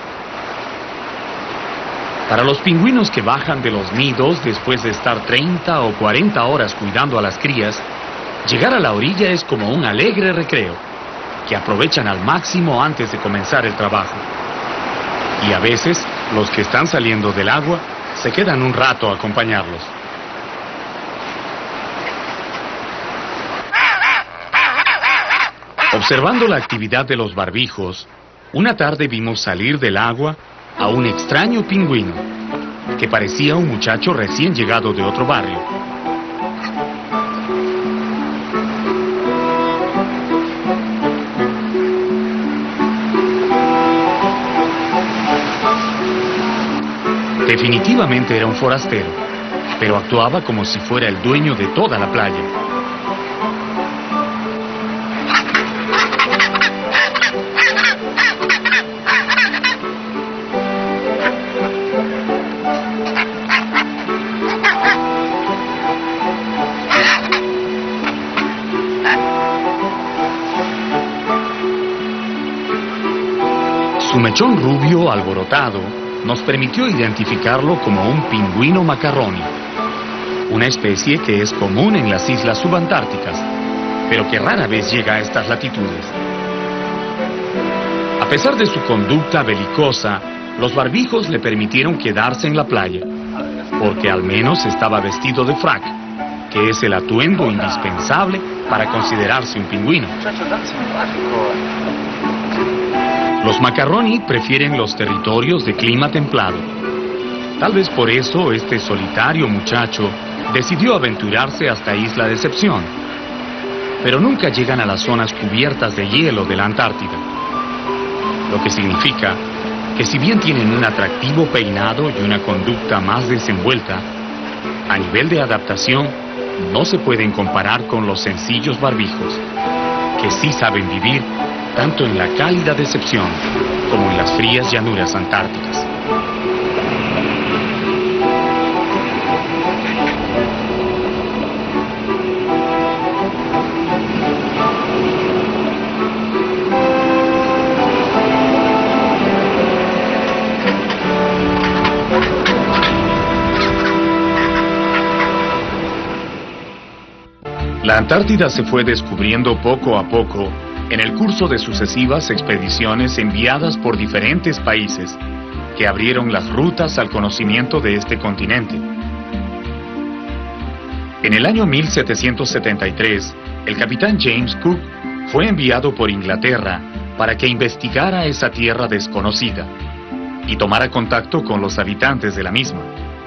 Para los pingüinos que bajan de los nidos después de estar treinta o cuarenta horas cuidando a las crías, llegar a la orilla es como un alegre recreo, que aprovechan al máximo antes de comenzar el trabajo. Y a veces, los que están saliendo del agua se quedan un rato a acompañarlos. Observando la actividad de los barbijos, una tarde vimos salir del agua a un extraño pingüino, que parecía un muchacho recién llegado de otro barrio. Definitivamente era un forastero, pero actuaba como si fuera el dueño de toda la playa. Su mechón rubio alborotado nos permitió identificarlo como un pingüino macarroni, una especie que es común en las islas subantárticas, pero que rara vez llega a estas latitudes. A pesar de su conducta belicosa, los barbijos le permitieron quedarse en la playa, porque al menos estaba vestido de frac, que es el atuendo indispensable para considerarse un pingüino. Los macarroni prefieren los territorios de clima templado. Tal vez por eso este solitario muchacho decidió aventurarse hasta Isla Decepción. Pero nunca llegan a las zonas cubiertas de hielo de la Antártida. Lo que significa que si bien tienen un atractivo peinado y una conducta más desenvuelta, a nivel de adaptación no se pueden comparar con los sencillos barbijos, que sí saben vivir tanto en la cálida Decepción como en las frías llanuras antárticas. La Antártida se fue descubriendo poco a poco en el curso de sucesivas expediciones enviadas por diferentes países que abrieron las rutas al conocimiento de este continente. En el año mil setecientos setenta y tres, el capitán James Cook fue enviado por Inglaterra para que investigara esa tierra desconocida y tomara contacto con los habitantes de la misma.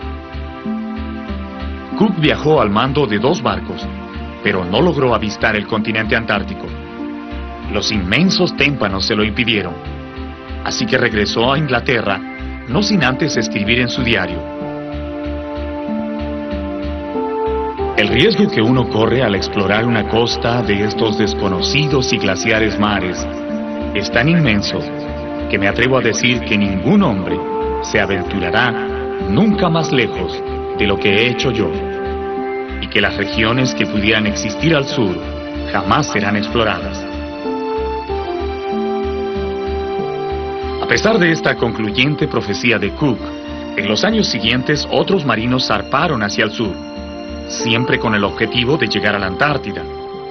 Cook viajó al mando de dos barcos, pero no logró avistar el continente antártico. Los inmensos témpanos se lo impidieron, así que regresó a Inglaterra, no sin antes escribir en su diario: el riesgo que uno corre al explorar una costa de estos desconocidos y glaciares mares es tan inmenso que me atrevo a decir que ningún hombre se aventurará nunca más lejos de lo que he hecho yo, y que las regiones que pudieran existir al sur jamás serán exploradas. A pesar de esta concluyente profecía de Cook, en los años siguientes otros marinos zarparon hacia el sur, siempre con el objetivo de llegar a la Antártida.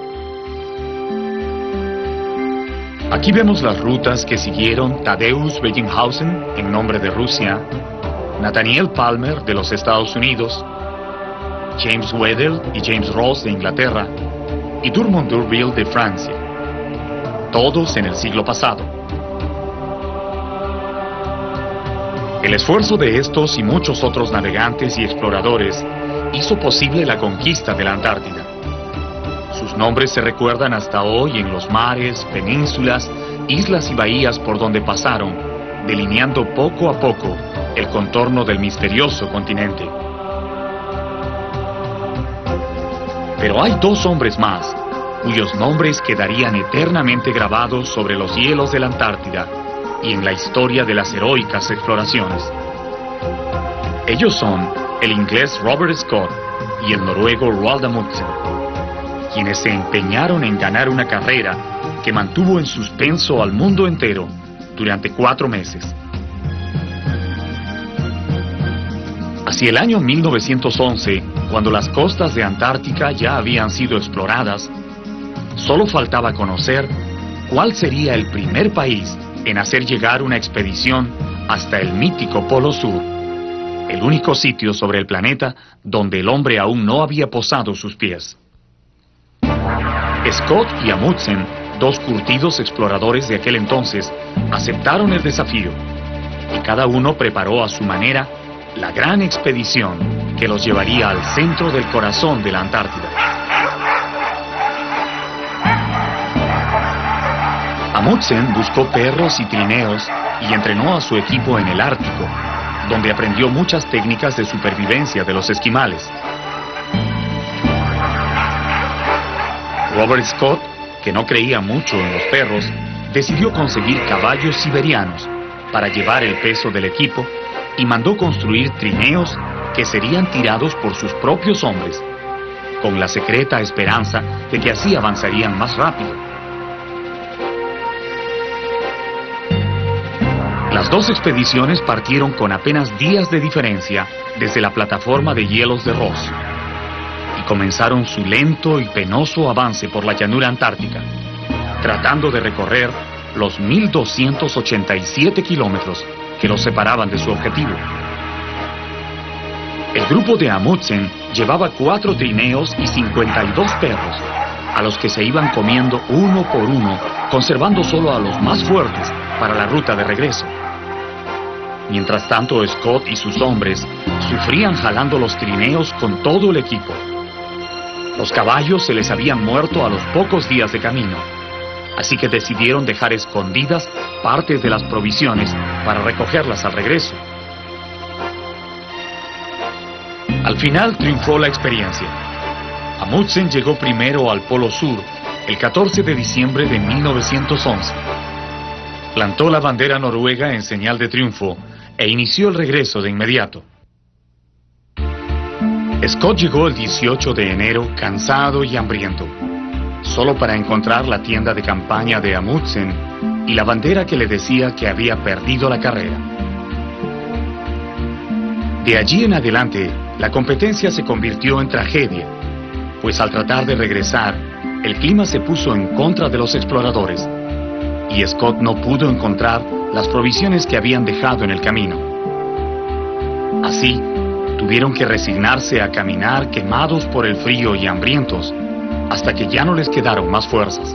Aquí vemos las rutas que siguieron Tadeusz Bellinghausen, en nombre de Rusia, Nathaniel Palmer, de los Estados Unidos, James Weddell y James Ross, de Inglaterra, y Dumont d'Urville, de Francia, todos en el siglo pasado. El esfuerzo de estos y muchos otros navegantes y exploradores hizo posible la conquista de la Antártida. Sus nombres se recuerdan hasta hoy en los mares, penínsulas, islas y bahías por donde pasaron, delineando poco a poco el contorno del misterioso continente. Pero hay dos hombres más, cuyos nombres quedarían eternamente grabados sobre los hielos de la Antártida y en la historia de las heroicas exploraciones. Ellos son el inglés Robert Scott y el noruego Roald Amundsen, quienes se empeñaron en ganar una carrera que mantuvo en suspenso al mundo entero durante cuatro meses. Hacia el año mil novecientos once, cuando las costas de Antártica ya habían sido exploradas, solo faltaba conocer cuál sería el primer país en hacer llegar una expedición hasta el mítico Polo Sur, el único sitio sobre el planeta donde el hombre aún no había posado sus pies. Scott y Amundsen dos curtidos exploradores de aquel entonces aceptaron el desafío y cada uno preparó a su manera la gran expedición que los llevaría al centro del corazón de la Antártida. Amundsen buscó perros y trineos y entrenó a su equipo en el Ártico, donde aprendió muchas técnicas de supervivencia de los esquimales. Robert Scott, que no creía mucho en los perros, decidió conseguir caballos siberianos para llevar el peso del equipo y mandó construir trineos que serían tirados por sus propios hombres, con la secreta esperanza de que así avanzarían más rápido. Las dos expediciones partieron con apenas días de diferencia desde la plataforma de hielos de Ross y comenzaron su lento y penoso avance por la llanura antártica, tratando de recorrer los mil doscientos ochenta y siete kilómetros que los separaban de su objetivo. El grupo de Amundsen llevaba cuatro trineos y cincuenta y dos perros, a los que se iban comiendo uno por uno, conservando solo a los más fuertes para la ruta de regreso. Mientras tanto, Scott y sus hombres sufrían jalando los trineos con todo el equipo. Los caballos se les habían muerto a los pocos días de camino, así que decidieron dejar escondidas partes de las provisiones para recogerlas al regreso. Al final triunfó la experiencia. Amundsen llegó primero al Polo Sur el catorce de diciembre de mil novecientos once. Plantó la bandera noruega en señal de triunfo e inició el regreso de inmediato. Scott llegó el dieciocho de enero cansado y hambriento, solo para encontrar la tienda de campaña de Amundsen y la bandera que le decía que había perdido la carrera. De allí en adelante, la competencia se convirtió en tragedia, pues al tratar de regresar, el clima se puso en contra de los exploradores y Scott no pudo encontrar las provisiones que habían dejado en el camino. Así, tuvieron que resignarse a caminar quemados por el frío y hambrientos hasta que ya no les quedaron más fuerzas.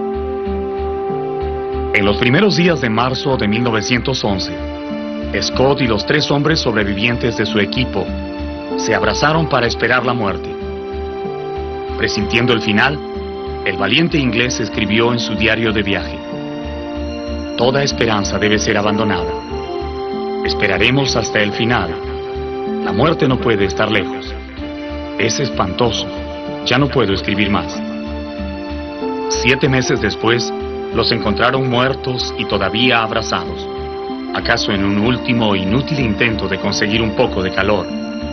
En los primeros días de marzo de mil novecientos once, Scott y los tres hombres sobrevivientes de su equipo se abrazaron para esperar la muerte. Presintiendo el final, el valiente inglés escribió en su diario de viaje: "Toda esperanza debe ser abandonada. Esperaremos hasta el final. La muerte no puede estar lejos. Es espantoso. Ya no puedo escribir más". Siete meses después, los encontraron muertos y todavía abrazados, acaso en un último inútil intento de conseguir un poco de calor.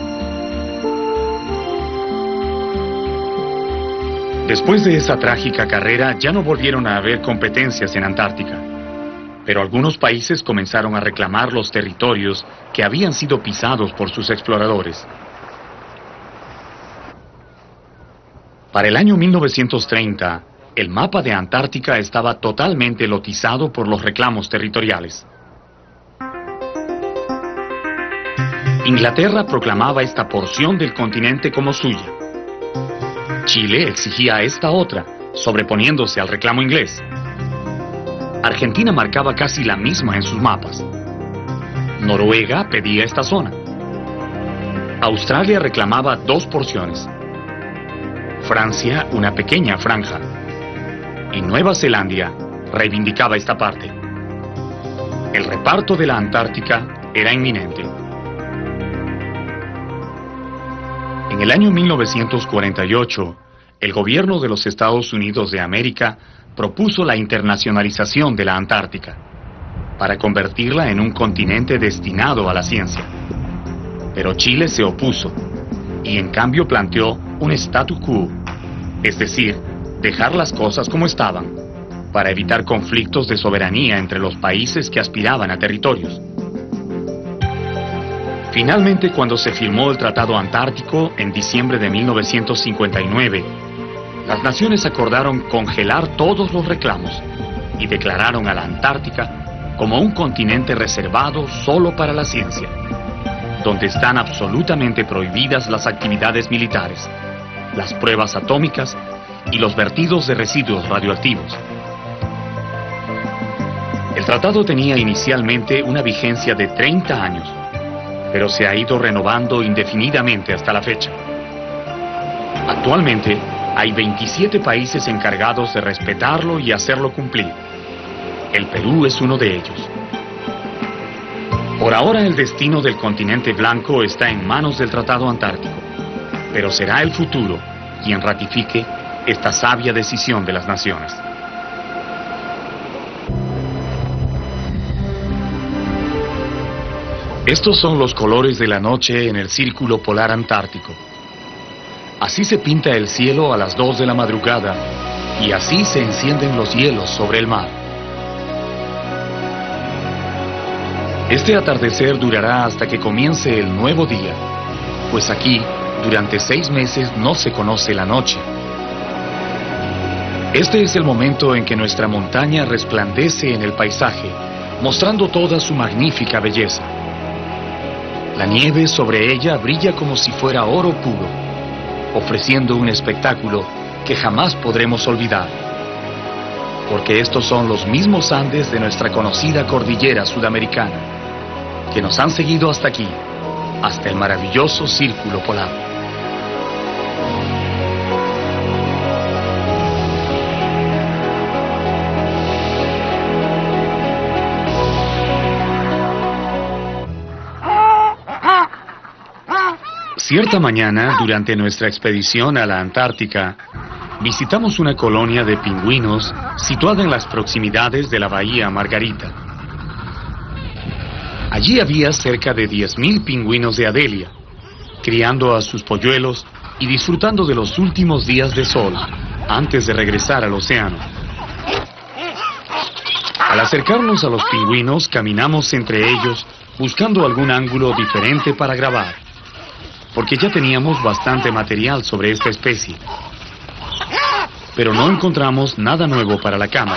Después de esa trágica carrera, ya no volvieron a haber competencias en Antártica, pero algunos países comenzaron a reclamar los territorios que habían sido pisados por sus exploradores. Para el año mil novecientos treinta, el mapa de Antártica estaba totalmente lotizado por los reclamos territoriales. Inglaterra proclamaba esta porción del continente como suya. Chile exigía esta otra, sobreponiéndose al reclamo inglés. Argentina marcaba casi la misma en sus mapas. Noruega pedía esta zona. Australia reclamaba dos porciones. Francia una pequeña franja. Y Nueva Zelanda reivindicaba esta parte. El reparto de la Antártica era inminente. En el año mil novecientos cuarenta y ocho, el gobierno de los Estados Unidos de América propuso la internacionalización de la Antártica para convertirla en un continente destinado a la ciencia. Pero Chile se opuso y en cambio planteó un statu quo, es decir, dejar las cosas como estaban, para evitar conflictos de soberanía entre los países que aspiraban a territorios. Finalmente, cuando se firmó el Tratado Antártico en diciembre de mil novecientos cincuenta y nueve, las naciones acordaron congelar todos los reclamos y declararon a la Antártica como un continente reservado solo para la ciencia, donde están absolutamente prohibidas las actividades militares, las pruebas atómicas y los vertidos de residuos radioactivos. El tratado tenía inicialmente una vigencia de treinta años, pero se ha ido renovando indefinidamente hasta la fecha. Actualmente, hay veintisiete países encargados de respetarlo y hacerlo cumplir. El Perú es uno de ellos. Por ahora el destino del continente blanco está en manos del Tratado Antártico, pero será el futuro quien ratifique esta sabia decisión de las naciones. Estos son los colores de la noche en el Círculo Polar Antártico. Así se pinta el cielo a las dos de la madrugada y así se encienden los hielos sobre el mar. Este atardecer durará hasta que comience el nuevo día, pues aquí, durante seis meses, no se conoce la noche. Este es el momento en que nuestra montaña resplandece en el paisaje, mostrando toda su magnífica belleza. La nieve sobre ella brilla como si fuera oro puro, ofreciendo un espectáculo que jamás podremos olvidar. Porque estos son los mismos Andes de nuestra conocida cordillera sudamericana, que nos han seguido hasta aquí, hasta el maravilloso Círculo Polar. Cierta mañana, durante nuestra expedición a la Antártica, visitamos una colonia de pingüinos situada en las proximidades de la Bahía Margarita. Allí había cerca de diez mil pingüinos de Adelia, criando a sus polluelos y disfrutando de los últimos días de sol antes de regresar al océano. Al acercarnos a los pingüinos, caminamos entre ellos buscando algún ángulo diferente para grabar, porque ya teníamos bastante material sobre esta especie. Pero no encontramos nada nuevo para la cámara.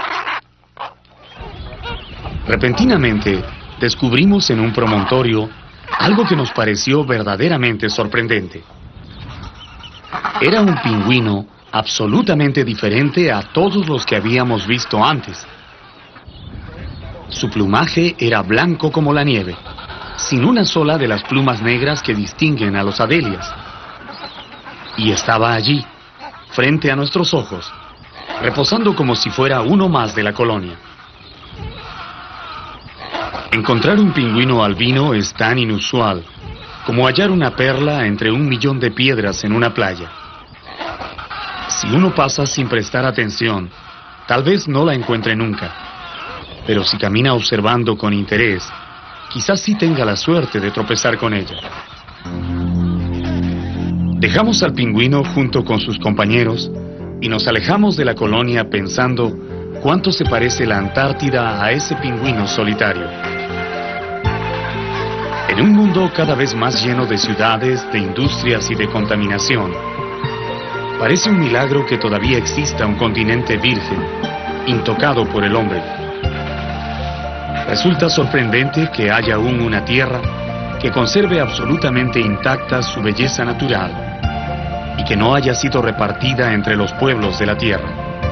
Repentinamente, descubrimos en un promontorio algo que nos pareció verdaderamente sorprendente. Era un pingüino absolutamente diferente a todos los que habíamos visto antes. Su plumaje era blanco como la nieve, sin una sola de las plumas negras que distinguen a los adelias. Y estaba allí, frente a nuestros ojos, reposando como si fuera uno más de la colonia. Encontrar un pingüino albino es tan inusual como hallar una perla entre un millón de piedras en una playa. Si uno pasa sin prestar atención, tal vez no la encuentre nunca, pero si camina observando con interés, quizás sí tenga la suerte de tropezar con ella. Dejamos al pingüino junto con sus compañeros y nos alejamos de la colonia pensando cuánto se parece la Antártida a ese pingüino solitario. En un mundo cada vez más lleno de ciudades, de industrias y de contaminación, parece un milagro que todavía exista un continente virgen, intocado por el hombre. Resulta sorprendente que haya aún una tierra que conserve absolutamente intacta su belleza natural y que no haya sido repartida entre los pueblos de la tierra.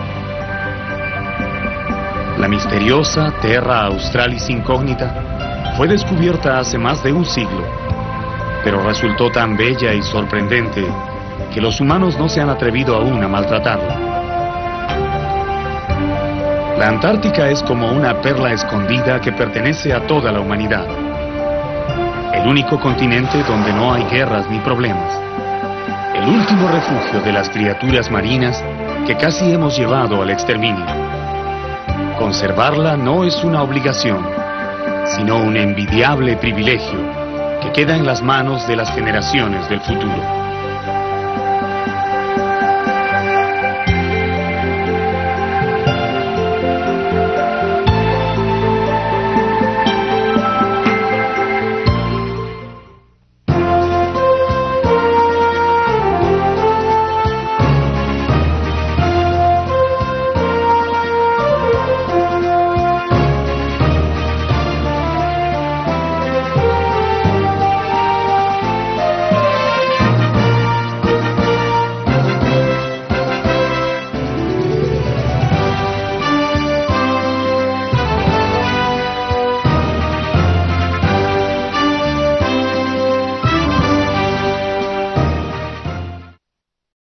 La misteriosa Terra Australis Incógnita fue descubierta hace más de un siglo, pero resultó tan bella y sorprendente que los humanos no se han atrevido aún a maltratarla. La Antártica es como una perla escondida que pertenece a toda la humanidad. El único continente donde no hay guerras ni problemas. El último refugio de las criaturas marinas que casi hemos llevado al exterminio. Conservarla no es una obligación, sino un envidiable privilegio que queda en las manos de las generaciones del futuro.